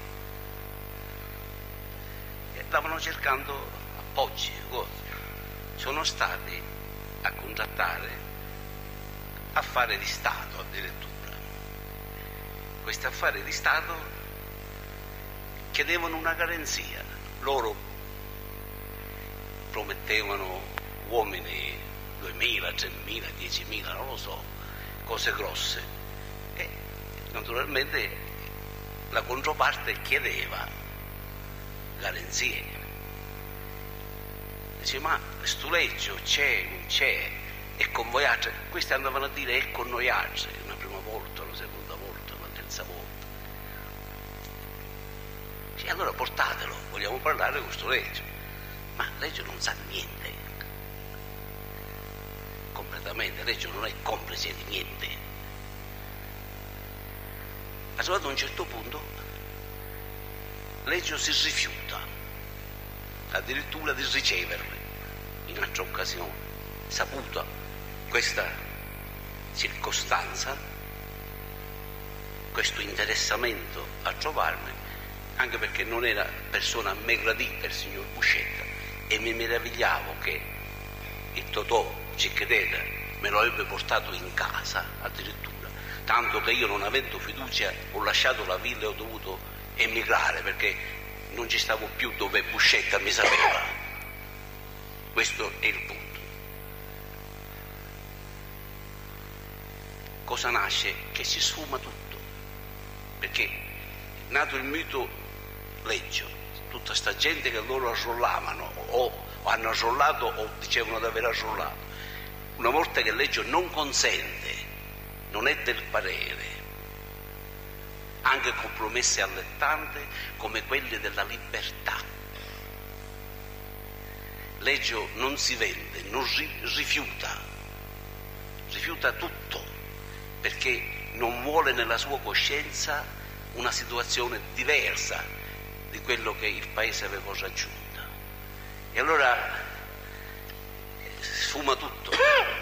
stavano cercando appoggi, sono stati a contrattare affari di Stato addirittura. Questi affari di Stato chiedevano una garanzia, loro promettevano uomini 2.000, 3.000, 10.000, non lo so, cose grosse, e naturalmente la controparte chiedeva garanzie. Dice, ma sto Leggio c'è, non c'è, è con voi altri. Questi andavano a dire è con noi altri, una prima volta, una seconda volta, una terza volta. Sì, allora portatelo, vogliamo parlare con sto Leggio. Ma Leggio non sa niente, completamente, Leggio non è complice di niente. Arrivato a un certo punto Leggio si rifiuta addirittura di riceverli in altre occasioni. Saputa questa circostanza, questo interessamento a trovarmi, anche perché non era persona a me gradita il signor Buscetta, e mi meravigliavo che il Totò Cicchedera me lo avrebbe portato in casa addirittura, tanto che io, non avendo fiducia, ho lasciato la villa e ho dovuto emigrare perché non ci stavo più dove Buscetta mi sapeva. Questo è il punto. Cosa nasce? Che si sfuma tutto, perché nato il mito Leggio, tutta sta gente che loro arrollavano o hanno arrollato o dicevano di aver arrollato, una volta che Leggio non consente, non è del parere, anche con promesse allettanti come quelle della libertà. Leggio non si vende, non rifiuta tutto, perché non vuole nella sua coscienza una situazione diversa di quello che il paese aveva raggiunto. E allora sfuma tutto,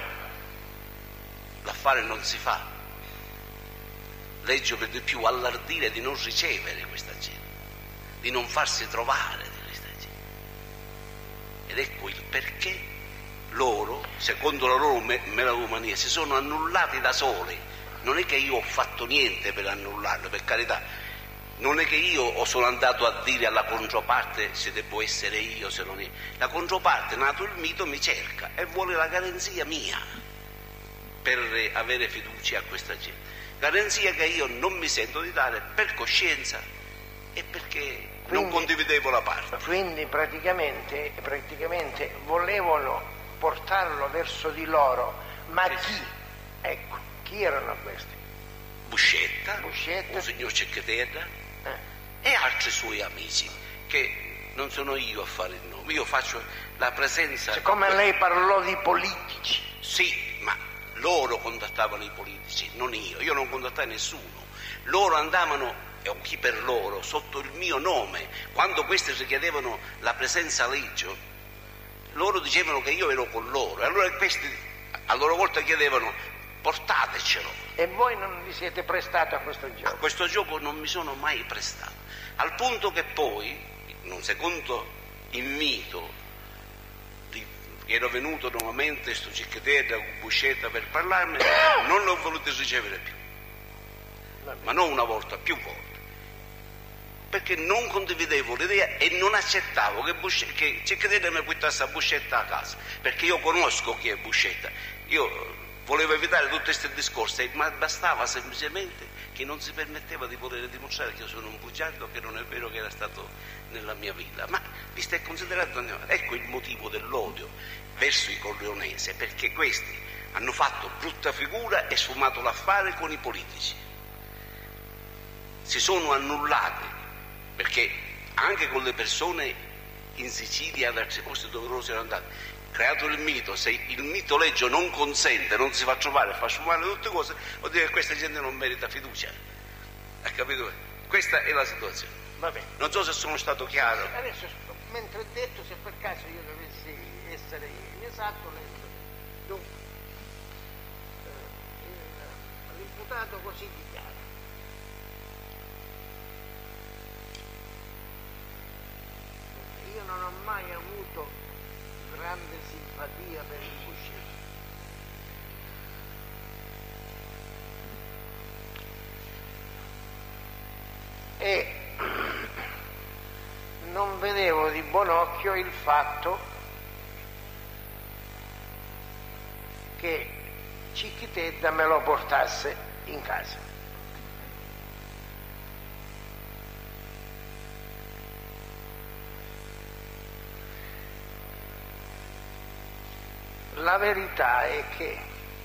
l'affare non si fa. Leggio per di più allardire di non ricevere questa gente, di non farsi trovare di questa gente. Ed ecco il perché loro, secondo la loro megalomania, si sono annullati da soli. Non è che io ho fatto niente per annullarlo, per carità. Non è che io sono andato a dire alla controparte se devo essere io, se non è. La controparte, nato il mito, mi cerca e vuole la garanzia mia per avere fiducia a questa gente. Garanzia che io non mi sento di dare per coscienza e perché non condividevo la parte. Quindi praticamente volevano portarlo verso di loro, ma chi? Ecco, chi erano questi? Buscetta, un signor Cicchedera e altri suoi amici, che non sono io a fare il nome, io faccio la presenza. Siccome lei parlò di politici. Sì, ma loro contattavano i politici, non io non contattai nessuno. loro andavano, o chi per loro, sotto il mio nome, quando questi richiedevano la presenza a Liggio, loro dicevano che io ero con loro, e allora questi a loro volta chiedevano portatecelo. E voi non vi siete prestato a questo gioco? A questo gioco non mi sono mai prestato, al punto che poi, in un secondo invito, ero venuto nuovamente sto Cicchitedda con Buscetta per parlarmi, non l'ho voluto ricevere più, ma non una volta, più volte, perché non condividevo l'idea e non accettavo che Cicchitedda mi portasse a Buscetta a casa, perché io conosco chi è Buscetta. Io volevo evitare tutti questi discorsi, ma bastava semplicemente che non si permetteva di poter dimostrare che io sono un bugiardo, che non è vero che era stato nella mia vita. Ma visto e considerato, ecco il motivo dell'odio verso i corleonesi, perché questi hanno fatto brutta figura e sfumato l'affare con i politici, si sono annullati, perché anche con le persone in Sicilia e ad altri posti dove loro sono andati, creato il mito, se il mito Leggio non consente, non si fa trovare, fa sfumare tutte cose, vuol dire che questa gente non merita fiducia. Ha capito? Questa è la situazione. Va bene. Non so se sono stato chiaro. Adesso, mentre ho detto, se per caso io dovessi essere inesatto, dunque, l'imputato così dichiara: io non ho mai avuto grande simpatia per il Buscetta. E non vedevo di buon occhio il fatto che Cicchitedda me lo portasse in casa. La verità è che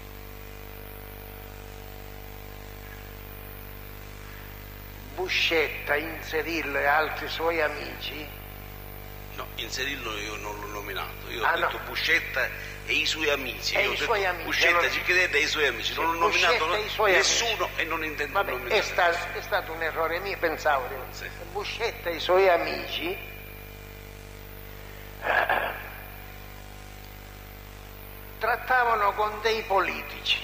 Buscetta, Inzerillo e altri suoi amici. No, Inzerillo io non l'ho nominato, io ho detto no. Buscetta e i suoi amici. Io ho detto amici. Buscetta, allora, Cicchitedda e i suoi amici, non ho nominato nessuno amici. E non intendo nominare. È stato un errore mio, pensavo di sì. Buscetta e i suoi amici trattavano con dei politici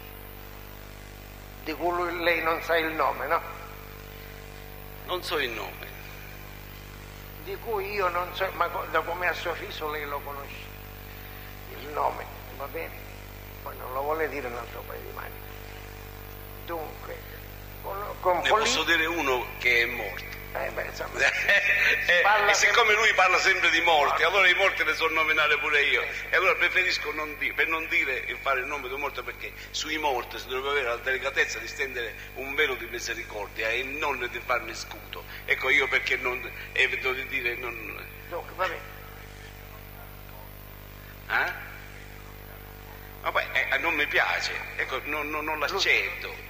di cui lei non sa il nome, no? Non so il nome. Di cui io non so, ma da come ha sorriso lei lo conosce, il nome, va bene? Poi non lo vuole dire un altro paio di mani. Dunque, con ne posso dire uno che è morto. Insomma, e siccome lui parla sempre di morti, allora i morti ne so nominare pure io, e allora preferisco non dire, per non dire e fare il nome di un morto, perché sui morti si dovrebbe avere la delicatezza di stendere un velo di misericordia e non di farne scudo. Ecco io perché non evito di dire non. Dunque, va bene. Ma poi non mi piace, ecco, non l'accetto.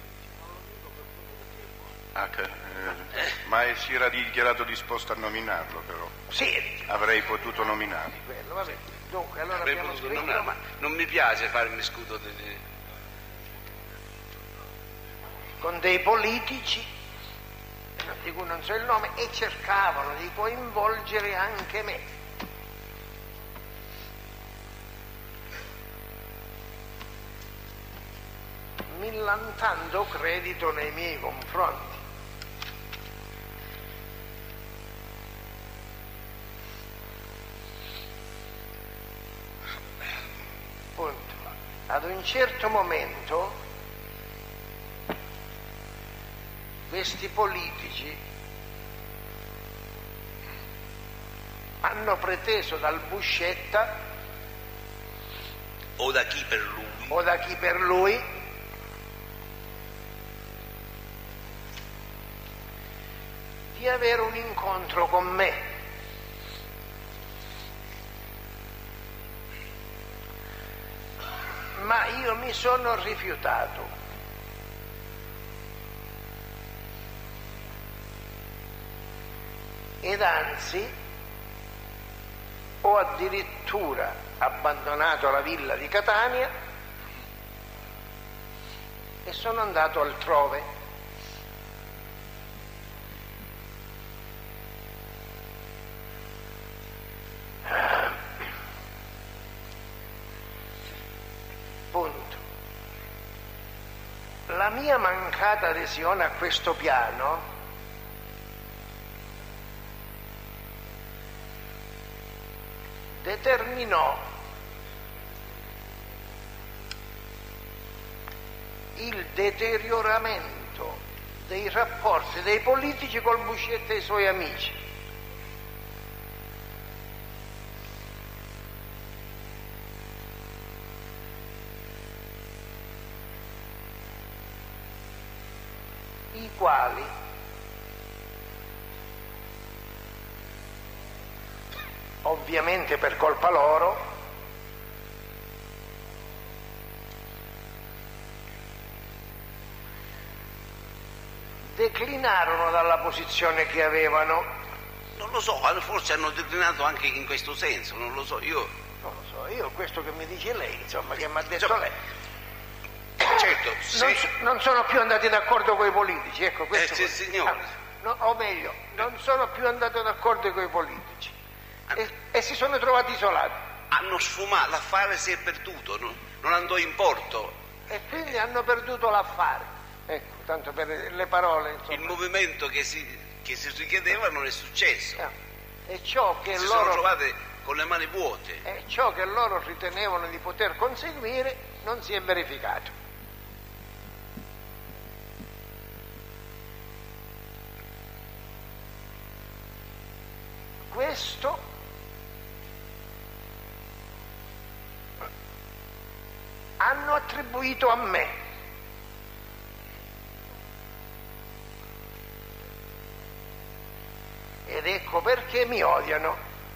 Ma si era dichiarato disposto a nominarlo, però. Sì. Avrei potuto nominarlo. Bello, vabbè. Dunque, allora avrei potuto nominare, ma non mi piace farmi scudo con dei politici di cui non so il nome, e cercavano di coinvolgere anche me. Millantando credito nei miei confronti. Punto. Ad un certo momento questi politici hanno preteso dal Buscetta o da chi per lui di avere un incontro con me. Ma io mi sono rifiutato. Ed anzi ho addirittura abbandonato la villa di Catania e sono andato altrove. la mia mancata adesione a questo piano determinò il deterioramento dei rapporti dei politici col Buscetta e i suoi amici. I quali ovviamente per colpa loro declinarono dalla posizione che avevano. Non lo so, forse hanno declinato anche in questo senso, non lo so, io... Non lo so, io questo che mi dice lei, insomma, che mi ha detto lei. Certo, non sono più andati d'accordo con i politici, ecco questo. Sì, signore. O meglio, non sono più andati d'accordo con i politici e si sono trovati isolati. Hanno sfumato, l'affare si è perduto, non andò in porto. E quindi hanno perduto l'affare. Ecco, tanto per le parole, insomma. Il movimento che si richiedeva non è successo. E ciò che si loro sono trovate con le mani vuote. E ciò che loro ritenevano di poter conseguire non si è verificato. Questo hanno attribuito a me. Ed ecco perché mi odiano.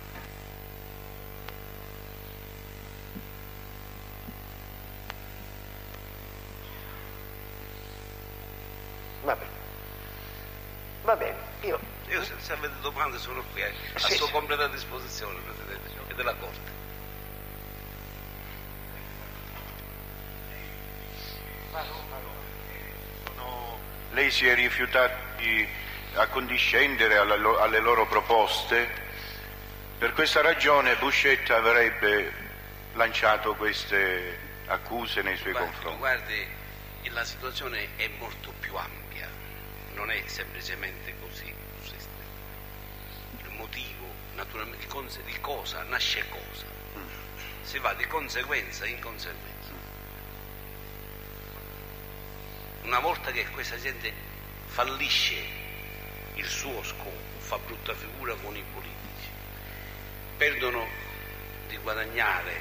Va bene, io se avete domande sono qui a sua completa disposizione, Presidente, e della Corte. Lei si è rifiutato di accondiscendere alle loro proposte. Per questa ragione Buscetta avrebbe lanciato queste accuse nei suoi confronti. Guardi, la situazione è molto più ampia, non è semplicemente così. Il motivo, naturalmente, di cosa nasce cosa, si va di conseguenza in conseguenza. Una volta che questa gente fallisce il suo scopo, fa brutta figura con i politici, perdono di guadagnare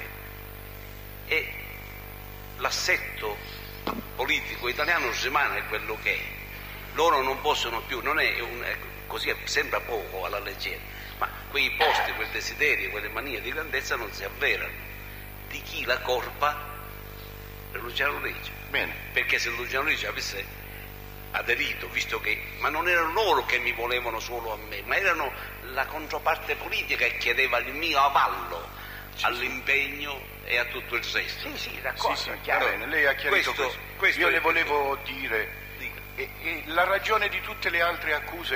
e l'assetto politico italiano rimane quello che è. Loro non possono più, non è così, sembra poco alla leggera, ma quei posti, quel desiderio, quelle manie di grandezza non si avverano. Di chi la colpa? Per Luciano Licio. Bene. Perché se Luciano Licio avesse aderito, visto che, ma non erano loro che mi volevano solo a me, ma erano la controparte politica che chiedeva il mio avallo all'impegno e a tutto il resto. Sì, d'accordo. Sì, va bene, lei ha chiarito questo. Io le volevo dire la ragione di tutte le altre accuse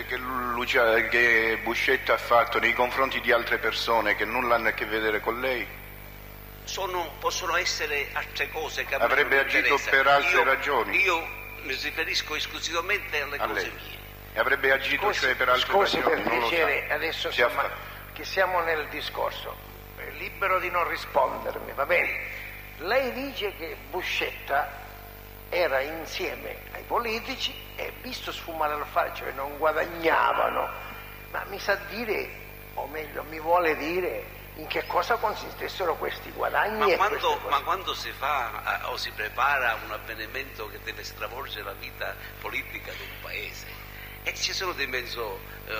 che Buscetta ha fatto nei confronti di altre persone che nulla hanno a che vedere con lei. Possono essere altre cose che avrebbe agito per altre ragioni. Io mi riferisco esclusivamente alle cose mie. E avrebbe agito per altre ragioni. Scusi per piacere, adesso insomma che siamo nel discorso, è libero di non rispondermi, va bene? Lei dice che Buscetta era insieme ai politici e visto sfumare l'affare, cioè non guadagnavano, ma mi sa dire, o meglio mi vuole dire, in che cosa consistessero questi guadagni? Ma quando si fa o si prepara un avvenimento che deve stravolgere la vita politica di un paese, e ci sono di mezzo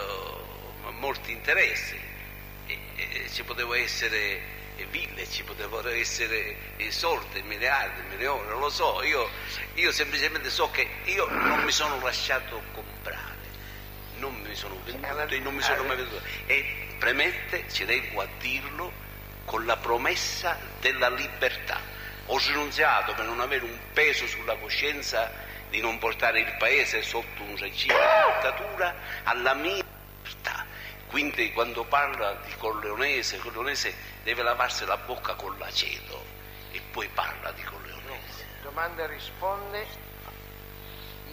molti interessi, ci potevano essere ville, ci potevano essere soldi, miliardi, milioni, non lo so, io semplicemente so che io non mi sono lasciato comprare, non mi sono venduto e non mi sono mai venduto, e premette, ci tengo a dirlo, con la promessa della libertà. Ho rinunziato per non avere un peso sulla coscienza di non portare il paese sotto un regime di dittatura alla mia libertà. Quindi quando parla di Corleonese deve lavarsi la bocca con l'aceto e poi parla di Corleonese. Domanda e risponde.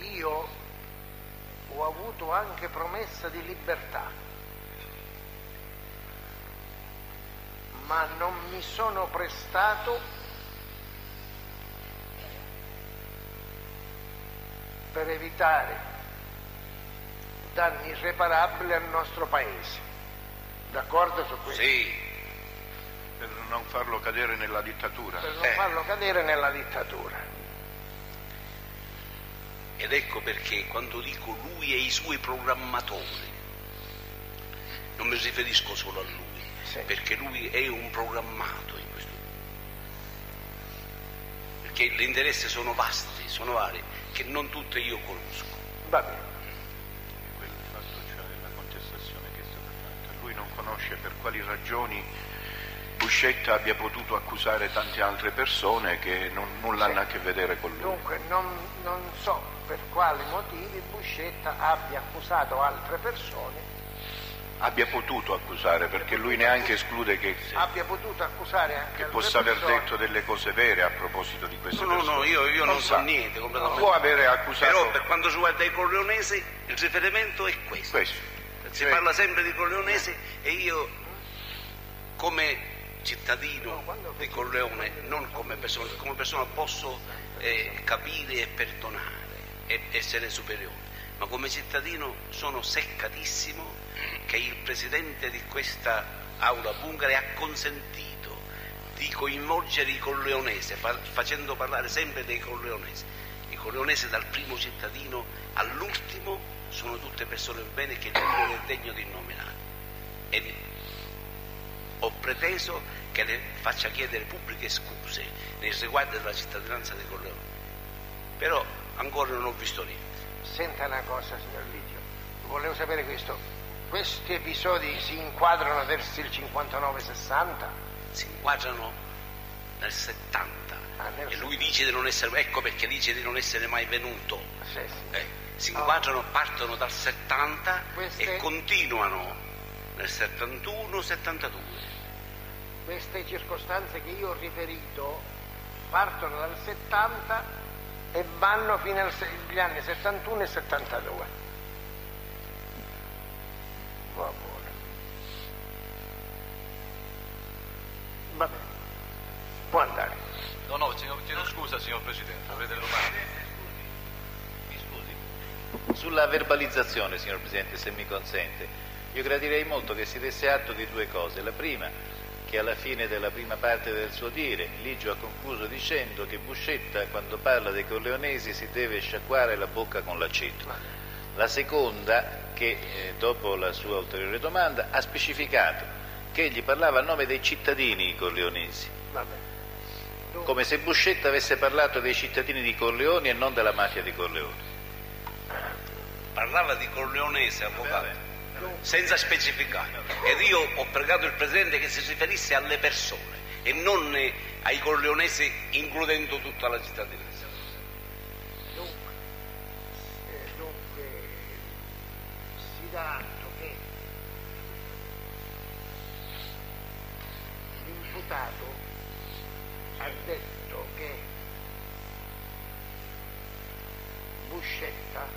io ho avuto anche promessa di libertà, ma non mi sono prestato per evitare danni irreparabili al nostro Paese. D'accordo su questo? Sì. Per non farlo cadere nella dittatura. Per non farlo cadere nella dittatura. Ed ecco perché quando dico lui e i suoi programmatori, non mi riferisco solo a lui, sì, perché lui è un programmato in questo. Perché gli interessi sono vasti, sono vari, che non tutte io conosco. Va bene. Quel fatto, cioè la contestazione che è stata fatta, lui non conosce per quali ragioni Buscetta abbia potuto accusare tante altre persone che nulla hanno a che vedere con lui. Dunque non so per quali motivi Buscetta abbia accusato altre persone. Abbia potuto accusare, perché lui neanche esclude che abbia potuto accusare anche che altre possa aver persone. detto delle cose vere a proposito di queste persone. No, io non so niente completamente. Può avere accusato. Però per quanto riguarda i Corleonesi il riferimento è questo. Si parla sempre di Corleonesi e io come cittadino di Corleone, non come persona posso capire e perdonare e essere superiore, ma come cittadino sono seccatissimo che il presidente di questa aula bulgara ha consentito di coinvolgere i corleonesi, facendo parlare sempre dei corleonesi. I corleonesi dal primo cittadino all'ultimo sono tutte persone bene che non è degno di nominare. E ho preteso che le faccia chiedere pubbliche scuse nei riguardi della cittadinanza dei Corleone. Però ancora non ho visto niente. Senta una cosa, signor Lidio, volevo sapere questo. Questi episodi si inquadrano verso il 59-60? Si inquadrano nel 70. E lui dice di non essere, ecco perché dice di non essere mai venuto. Sì. Si inquadrano, partono dal 70 e continuano nel 71-72. Queste circostanze che io ho riferito partono dal 70 e vanno fino agli anni 71 e 72. Va bene. Va bene. Può andare. No, chiedo scusa, signor Presidente, avete domande? Mi scusi. Sulla verbalizzazione, signor Presidente, se mi consente, io gradirei molto che si desse atto di due cose. La prima, che alla fine della prima parte del suo dire Ligio ha concluso dicendo che Buscetta quando parla dei corleonesi si deve sciacquare la bocca con l'aceto. La seconda, che dopo la sua ulteriore domanda ha specificato che egli parlava a nome dei cittadini corleonesi, come se Buscetta avesse parlato dei cittadini di Corleone e non della mafia di Corleone. Parlava di corleonese, avvocato, senza specificare, ed io ho pregato il Presidente che si riferisse alle persone e non ai corleonesi includendo tutta la cittadinanza. Dunque si dà atto che l'imputato ha detto che Buscetta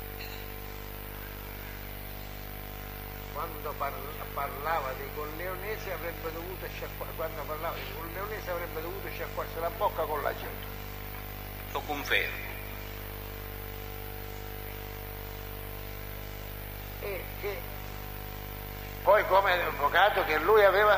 quando parlava dei corleonesi avrebbe dovuto sciacquarsi la bocca con l'aceto. Lo confermo. E che poi come avvocato che lui aveva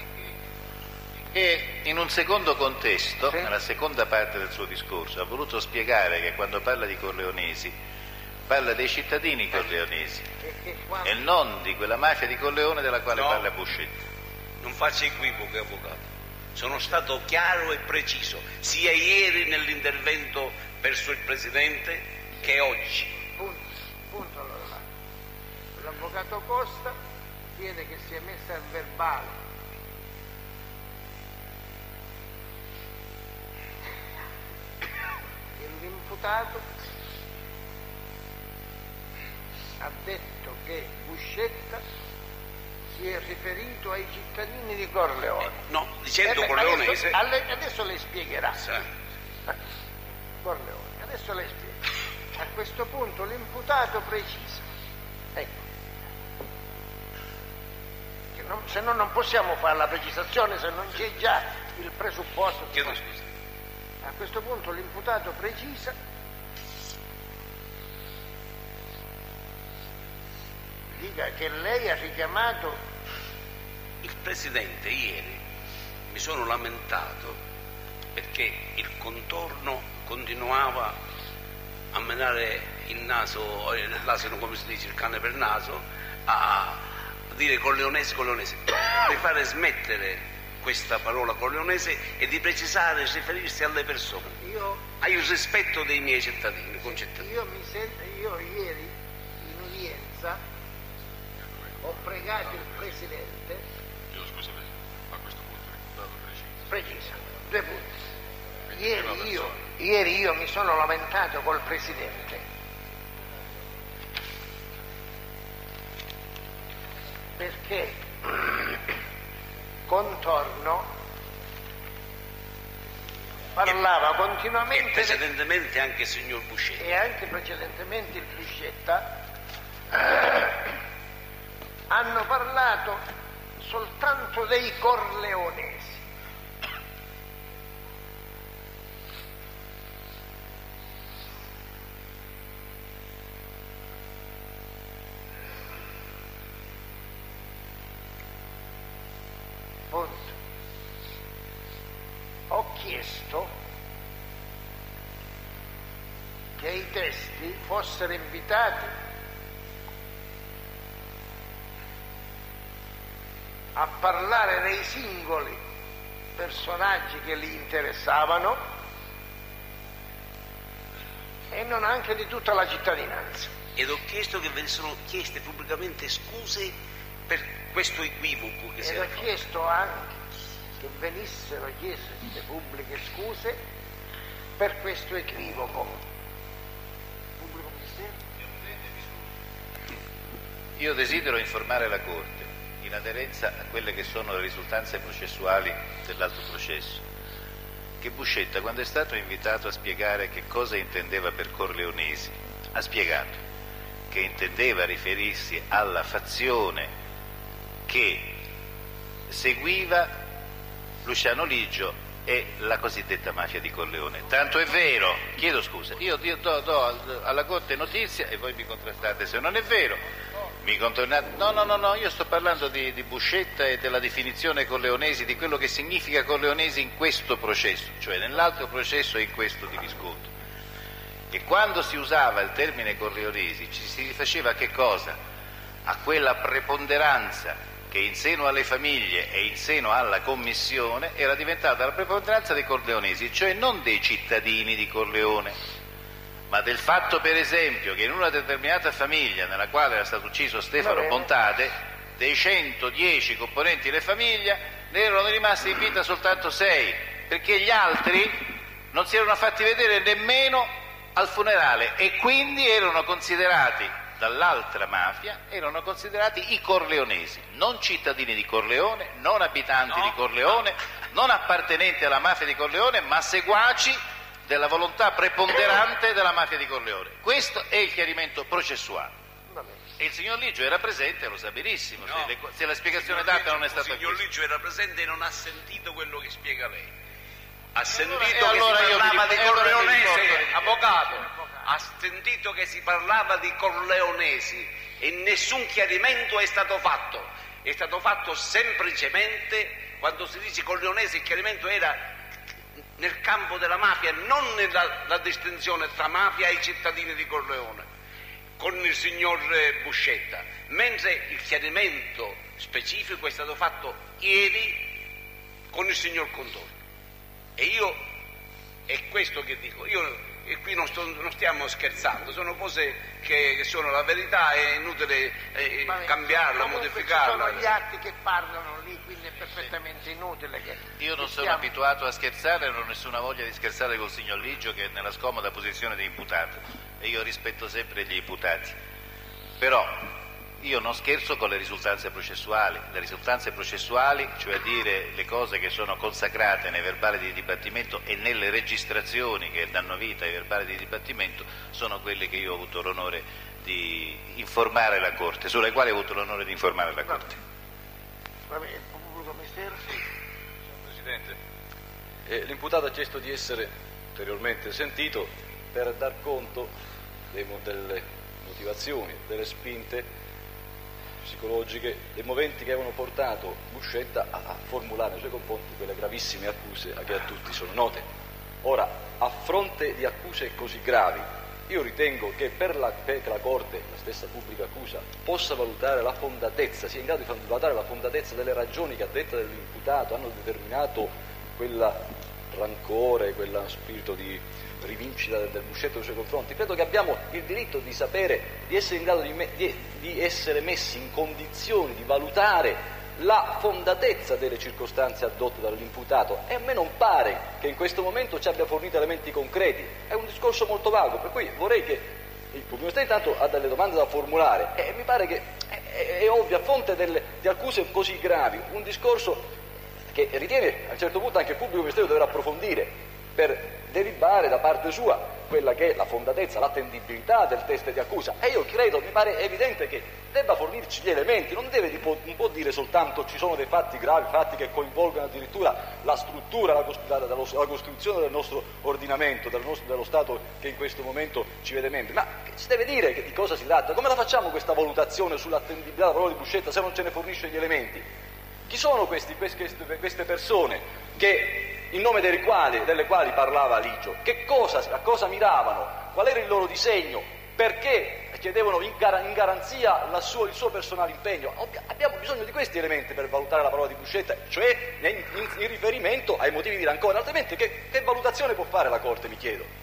E in un secondo contesto, nella seconda parte del suo discorso, ha voluto spiegare che quando parla di corleonesi parla dei cittadini corleonesi e non di quella mafia di Corleone della quale parla Buscetta. Non faccia equivoche, avvocato. Sono stato chiaro e preciso, sia ieri nell'intervento verso il Presidente che oggi. Punto allora. L'avvocato Costa chiede che sia messa al verbale che l'imputato ha detto che Buscetta si è riferito ai cittadini di Corleone. No, dicendo corleonese. Adesso le spiegherà. Corleone, adesso le spiega. A questo punto l'imputato precisa, ecco, che se no non possiamo fare la precisazione se non c'è già il presupposto. Chiedo scusa. A questo punto l'imputato precisa, dica che lei ha richiamato il Presidente. Ieri mi sono lamentato perché il contorno continuava a menare il naso, l'asino come si dice, il cane per naso, a dire Corleonesi. Per fare smettere questa parola corleonese e di precisare, riferirsi alle persone. Hai il rispetto dei miei cittadini, concittadini. Io ieri in udienza ho pregato il Presidente. Scusa, a questo punto precisa, 2 punti. Ieri io mi sono lamentato col Presidente perché Contorno parlava continuamente, e precedentemente anche il signor Buscetta, e anche precedentemente il Buscetta hanno parlato soltanto dei corleonesi. Ho chiesto che i testi fossero invitati a parlare dei singoli personaggi che li interessavano e non anche di tutta la cittadinanza. Ed ho chiesto che venissero chieste pubblicamente scuse per questo equivoco che si era fatto. Ho chiesto anche che venissero chieste pubbliche scuse per questo equivoco. Pubblico ministero? Io desidero informare la Corte, in aderenza a quelle che sono le risultanze processuali dell'altro processo, che Buscetta, quando è stato invitato a spiegare che cosa intendeva per corleonesi, ha spiegato che intendeva riferirsi alla fazione che seguiva Luciano Liggio e la cosiddetta mafia di Corleone. Tanto è vero, chiedo scusa, io do alla Corte notizia e voi mi contrastate se non è vero. No, io sto parlando di Buscetta e della definizione corleonesi, di quello che significa corleonesi in questo processo, cioè nell'altro processo e in questo di Visconti. E quando si usava il termine corleonesi ci si rifaceva a che cosa? A quella preponderanza che in seno alle famiglie e in seno alla commissione era diventata la preponderanza dei corleonesi, cioè non dei cittadini di Corleone, ma del fatto, per esempio, che in una determinata famiglia nella quale era stato ucciso Stefano Bontate, dei 110 componenti della famiglia ne erano rimasti in vita soltanto 6, perché gli altri non si erano fatti vedere nemmeno al funerale e quindi erano considerati dall'altra mafia, erano considerati i corleonesi, non cittadini di Corleone, non abitanti di Corleone, non appartenenti alla mafia di Corleone, ma seguaci della volontà preponderante della mafia di Corleone. Questo è il chiarimento processuale. E il signor Liggio era presente, lo sa benissimo, se la spiegazione data non è stata questa. Il signor Liggio era presente e non ha sentito quello che spiega lei. Ha sentito che allora si parlava di corleonesi, avvocato. Ha sentito che si parlava di corleonesi e nessun chiarimento è stato fatto. È stato fatto semplicemente, quando si dice corleonesi, il chiarimento era nel campo della mafia, non nella distinzione tra mafia e cittadini di Corleone, con il signor Buscetta, mentre il chiarimento specifico è stato fatto ieri con il signor Contorno. E io, è questo che dico, e qui non stiamo scherzando, sono cose che sono la verità, è inutile cambiarla, modificarla. Sono gli atti che parlano lì, quindi è perfettamente inutile che... Io non sono abituato a scherzare, non ho nessuna voglia di scherzare col signor Liggio che è nella scomoda posizione di imputato e io rispetto sempre gli imputati. Però io non scherzo con le risultanze processuali, cioè a dire le cose che sono consacrate nei verbali di dibattimento e nelle registrazioni che danno vita ai verbali di dibattimento, sono quelle che io ho avuto l'onore di informare la Corte, sulle quali ho avuto l'onore di informare la Corte. Va bene, il pubblico ministero, sì. Signor Presidente, l'imputato ha chiesto di essere ulteriormente sentito per dar conto delle motivazioni, delle spinte psicologiche, dei moventi che avevano portato Buscetta a formulare nei suoi confronti quelle gravissime accuse che a tutti sono note. Ora, a fronte di accuse così gravi, io ritengo che perché la Corte, la stessa pubblica accusa, possa valutare la fondatezza, sia in grado di valutare la fondatezza delle ragioni che a detta dell'imputato hanno determinato quel rancore, quel spirito di rivincita del Buscetta nei suoi confronti. Credo che abbiamo il diritto di sapere, di essere in grado di essere messi in condizioni di valutare la fondatezza delle circostanze addotte dall'imputato, e a me non pare che in questo momento ci abbia fornito elementi concreti. È un discorso molto vago, per cui vorrei che il pubblico ministero intanto ha delle domande da formulare, e mi pare che è ovvio, a fronte di accuse così gravi, un discorso che ritiene a un certo punto anche il pubblico ministero dovrà approfondire per derivare da parte sua quella che è la fondatezza, l'attendibilità del testo di accusa. E io credo, mi pare evidente che debba fornirci gli elementi, non può dire soltanto ci sono dei fatti gravi, fatti che coinvolgono addirittura la struttura, la costituzione del nostro ordinamento, dello Stato che in questo momento ci vede membri, ma si deve dire di cosa si tratta. Come la facciamo questa valutazione sull'attendibilità della parola di Buscetta se non ce ne fornisce gli elementi? Chi sono queste persone in nome delle quali parlava Ligio? A cosa miravano? Qual era il loro disegno? Perché chiedevano in garanzia il suo personale impegno? Abbiamo bisogno di questi elementi per valutare la parola di Buscetta, cioè in riferimento ai motivi di rancore, altrimenti che valutazione può fare la Corte, mi chiedo?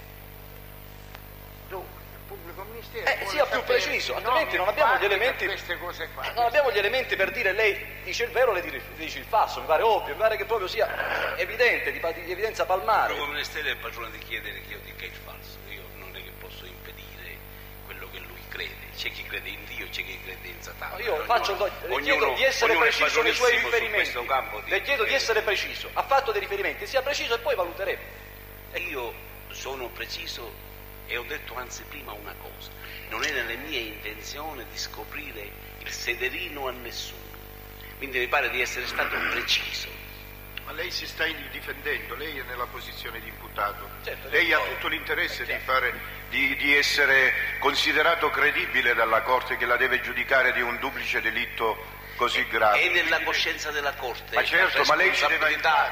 Sia più preciso, altrimenti non abbiamo gli elementi. Non abbiamo gli elementi per dire lei dice il vero, lei dice il falso. Mi pare ovvio, mi pare che proprio sia evidente, di evidenza palmare. Il ministero è il padrone di chiedere che io dica il falso. Io non è che posso impedire quello che lui crede. C'è chi crede in Dio, c'è chi crede in Satana. Io le chiedo di essere preciso nei suoi riferimenti. Le chiedo di essere preciso. Ha fatto dei riferimenti, sia preciso e poi valuteremo. Io sono preciso. E ho detto anzi prima una cosa, non è nelle mie intenzioni di scoprire il sederino a nessuno, quindi mi pare di essere stato preciso. Ma lei si sta difendendo, lei è nella posizione di imputato, certo, lei ha tutto l'interesse di essere considerato credibile dalla Corte che la deve giudicare di un duplice delitto così grave. È nella coscienza della Corte. Ma certo, ma lei ci deve aiutare.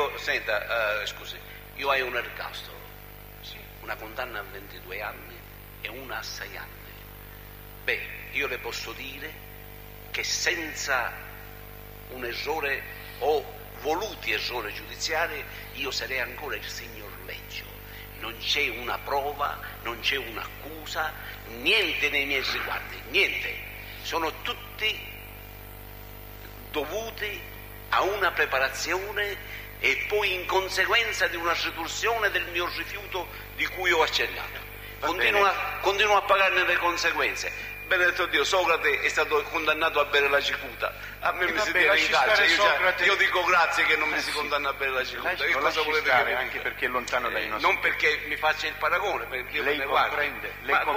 Io hai un ergastolo. Una condanna a 22 anni e una a 6 anni. Beh, io le posso dire che senza un errore o voluti errori giudiziari io sarei ancora il signor Leggio. Non c'è una prova, non c'è un'accusa, niente nei miei riguardi, niente. Sono tutti dovuti a una preparazione e poi in conseguenza di una ritorsione del mio rifiuto di cui ho accennato. Continuo a pagarne le conseguenze. Benedetto Dio, Socrate è stato condannato a bere la cicuta, a me mi si tira in carcere, io dico grazie che non mi si condanna a bere la cicuta. Che cosa volete che anche perché è lontano dai nostri. Non perché mi faccia il paragone, perché lei comprende,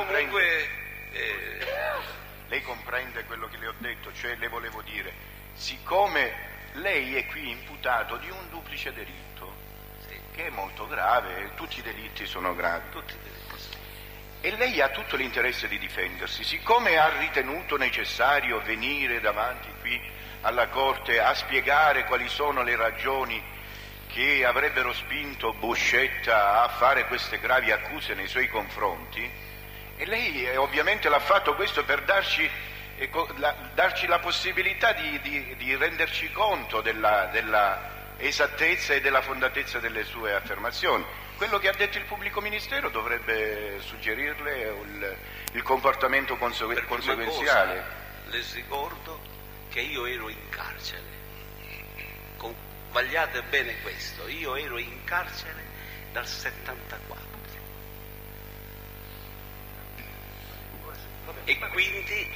lei comprende quello che le ho detto, cioè le volevo dire, siccome lei è qui imputato di un duplice delitto, che è molto grave, tutti i delitti sono gravi, e lei ha tutto l'interesse di difendersi, siccome ha ritenuto necessario venire davanti qui alla Corte a spiegare quali sono le ragioni che avrebbero spinto Buscetta a fare queste gravi accuse nei suoi confronti, e lei ovviamente l'ha fatto questo per darci la possibilità di renderci conto della esattezza e della fondatezza delle sue affermazioni. Quello che ha detto il pubblico ministero dovrebbe suggerirle il comportamento conseguenziale. Le ricordo che io ero in carcere, vagliate bene questo, io ero in carcere dal 74 e quindi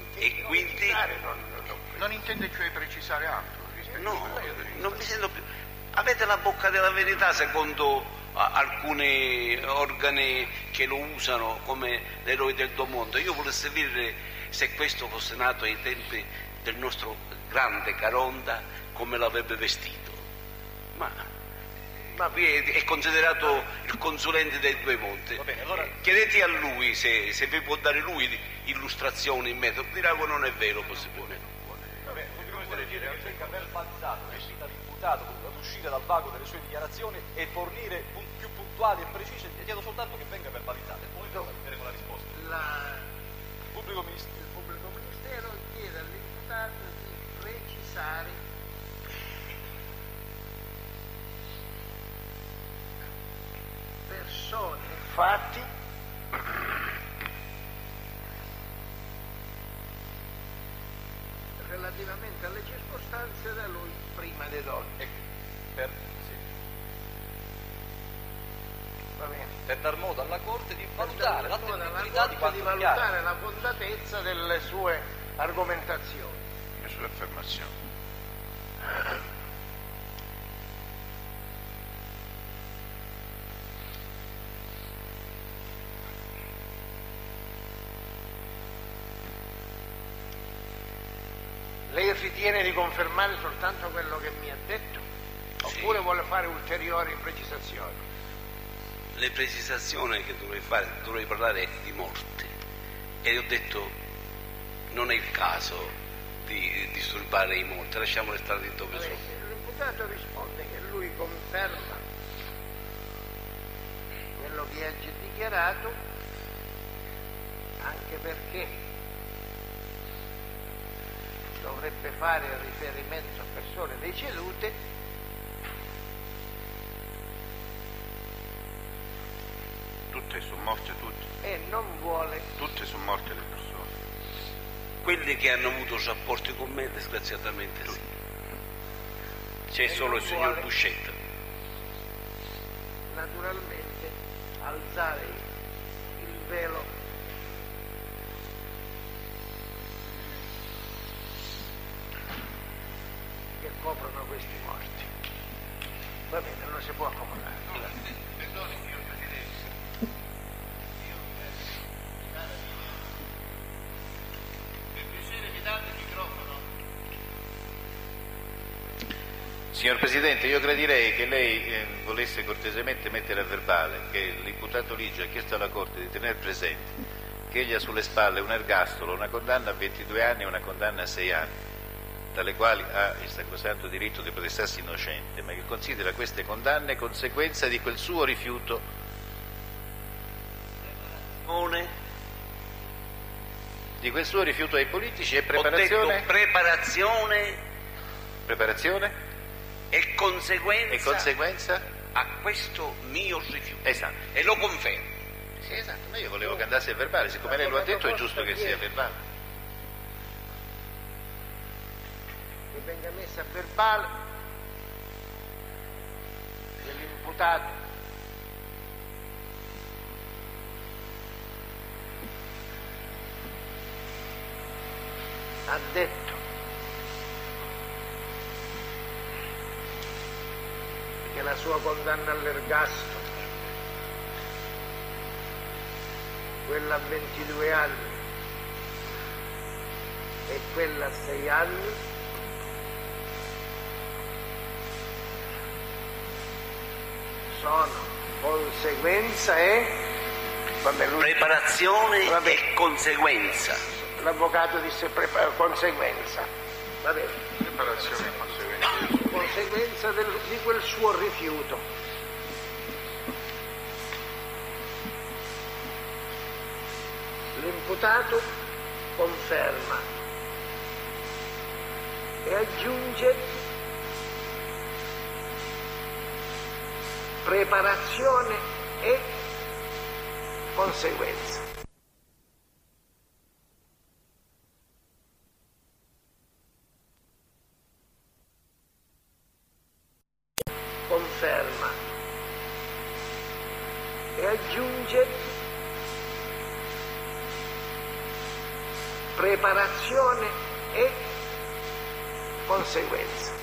non intende cioè precisare altro rispetto no, a quello che non mi sento più. Avete la bocca della verità secondo alcuni organi che lo usano come l'eroe del domondo. Io volevo sapere se questo fosse nato ai tempi del nostro grande Caronda, come l'avrebbe vestito. Ma qui è considerato il consulente dei Due Monti. Va bene, allora... Chiedete a lui se vi può dare lui illustrazioni in metodo. Dirà che non è vero possibilmente. Vabbè, vuole dire che venga verbalizzato l'invito dell'imputato ad uscire dal vago delle sue dichiarazioni e fornire più puntuali e precise. Chiedo soltanto che venga verbalizzato e poi vedremo la risposta. Il pubblico ministero chiede all'imputato di precisare persone e fatti relativamente alle circostanze da lui prima dedotte. Va bene. Per dar modo alla Corte di valutare la fondatezza delle sue argomentazioni, le sue affermazioni. Lei ritiene di confermare soltanto quello che mi ha detto? Oppure vuole fare ulteriori precisazioni? Le precisazioni che dovrei parlare di morte. E ho detto, non è il caso di disturbare i morti, lasciamole stare dove sono. L'imputato risponde che lui conferma quello che ha già dichiarato, anche perché dovrebbe fare riferimento a persone decedute Tutte sono morte, tutte. E non vuole. Tutte sono morte le persone. Quelli che hanno avuto rapporti con me, disgraziatamente sì. C'è solo il signor Buscetta. Naturalmente alzare il velo che coprono questi morti. Va bene, non si può accomodare. Perdoni, signor Presidente. Per piacere mi date il microfono. Signor Presidente, io gradirei che lei volesse cortesemente mettere a verbale che l'imputato Ligio ha chiesto alla Corte di tenere presente che egli ha sulle spalle un ergastolo, una condanna a 22 anni e una condanna a 6 anni, dalle quali ha il sacrosanto diritto di protestarsi innocente, ma che considera queste condanne conseguenza di quel suo rifiuto ai politici e preparazione. Ho detto preparazione e conseguenza a questo mio rifiuto. Esatto. E lo confermo. Sì, esatto, ma io volevo che andasse a verbale, siccome lei lo ha detto è giusto che sia verbale. Che venga messa a verbale che l'imputato ha detto che la sua condanna all'ergastolo, quella a 22 anni e quella a 6 anni, sono conseguenza e preparazione e conseguenza. L'avvocato disse conseguenza. Va bene. Preparazione e conseguenza. Conseguenza di quel suo rifiuto. L'imputato conferma e aggiunge preparazione e conseguenza. Conferma e aggiunge preparazione e conseguenza.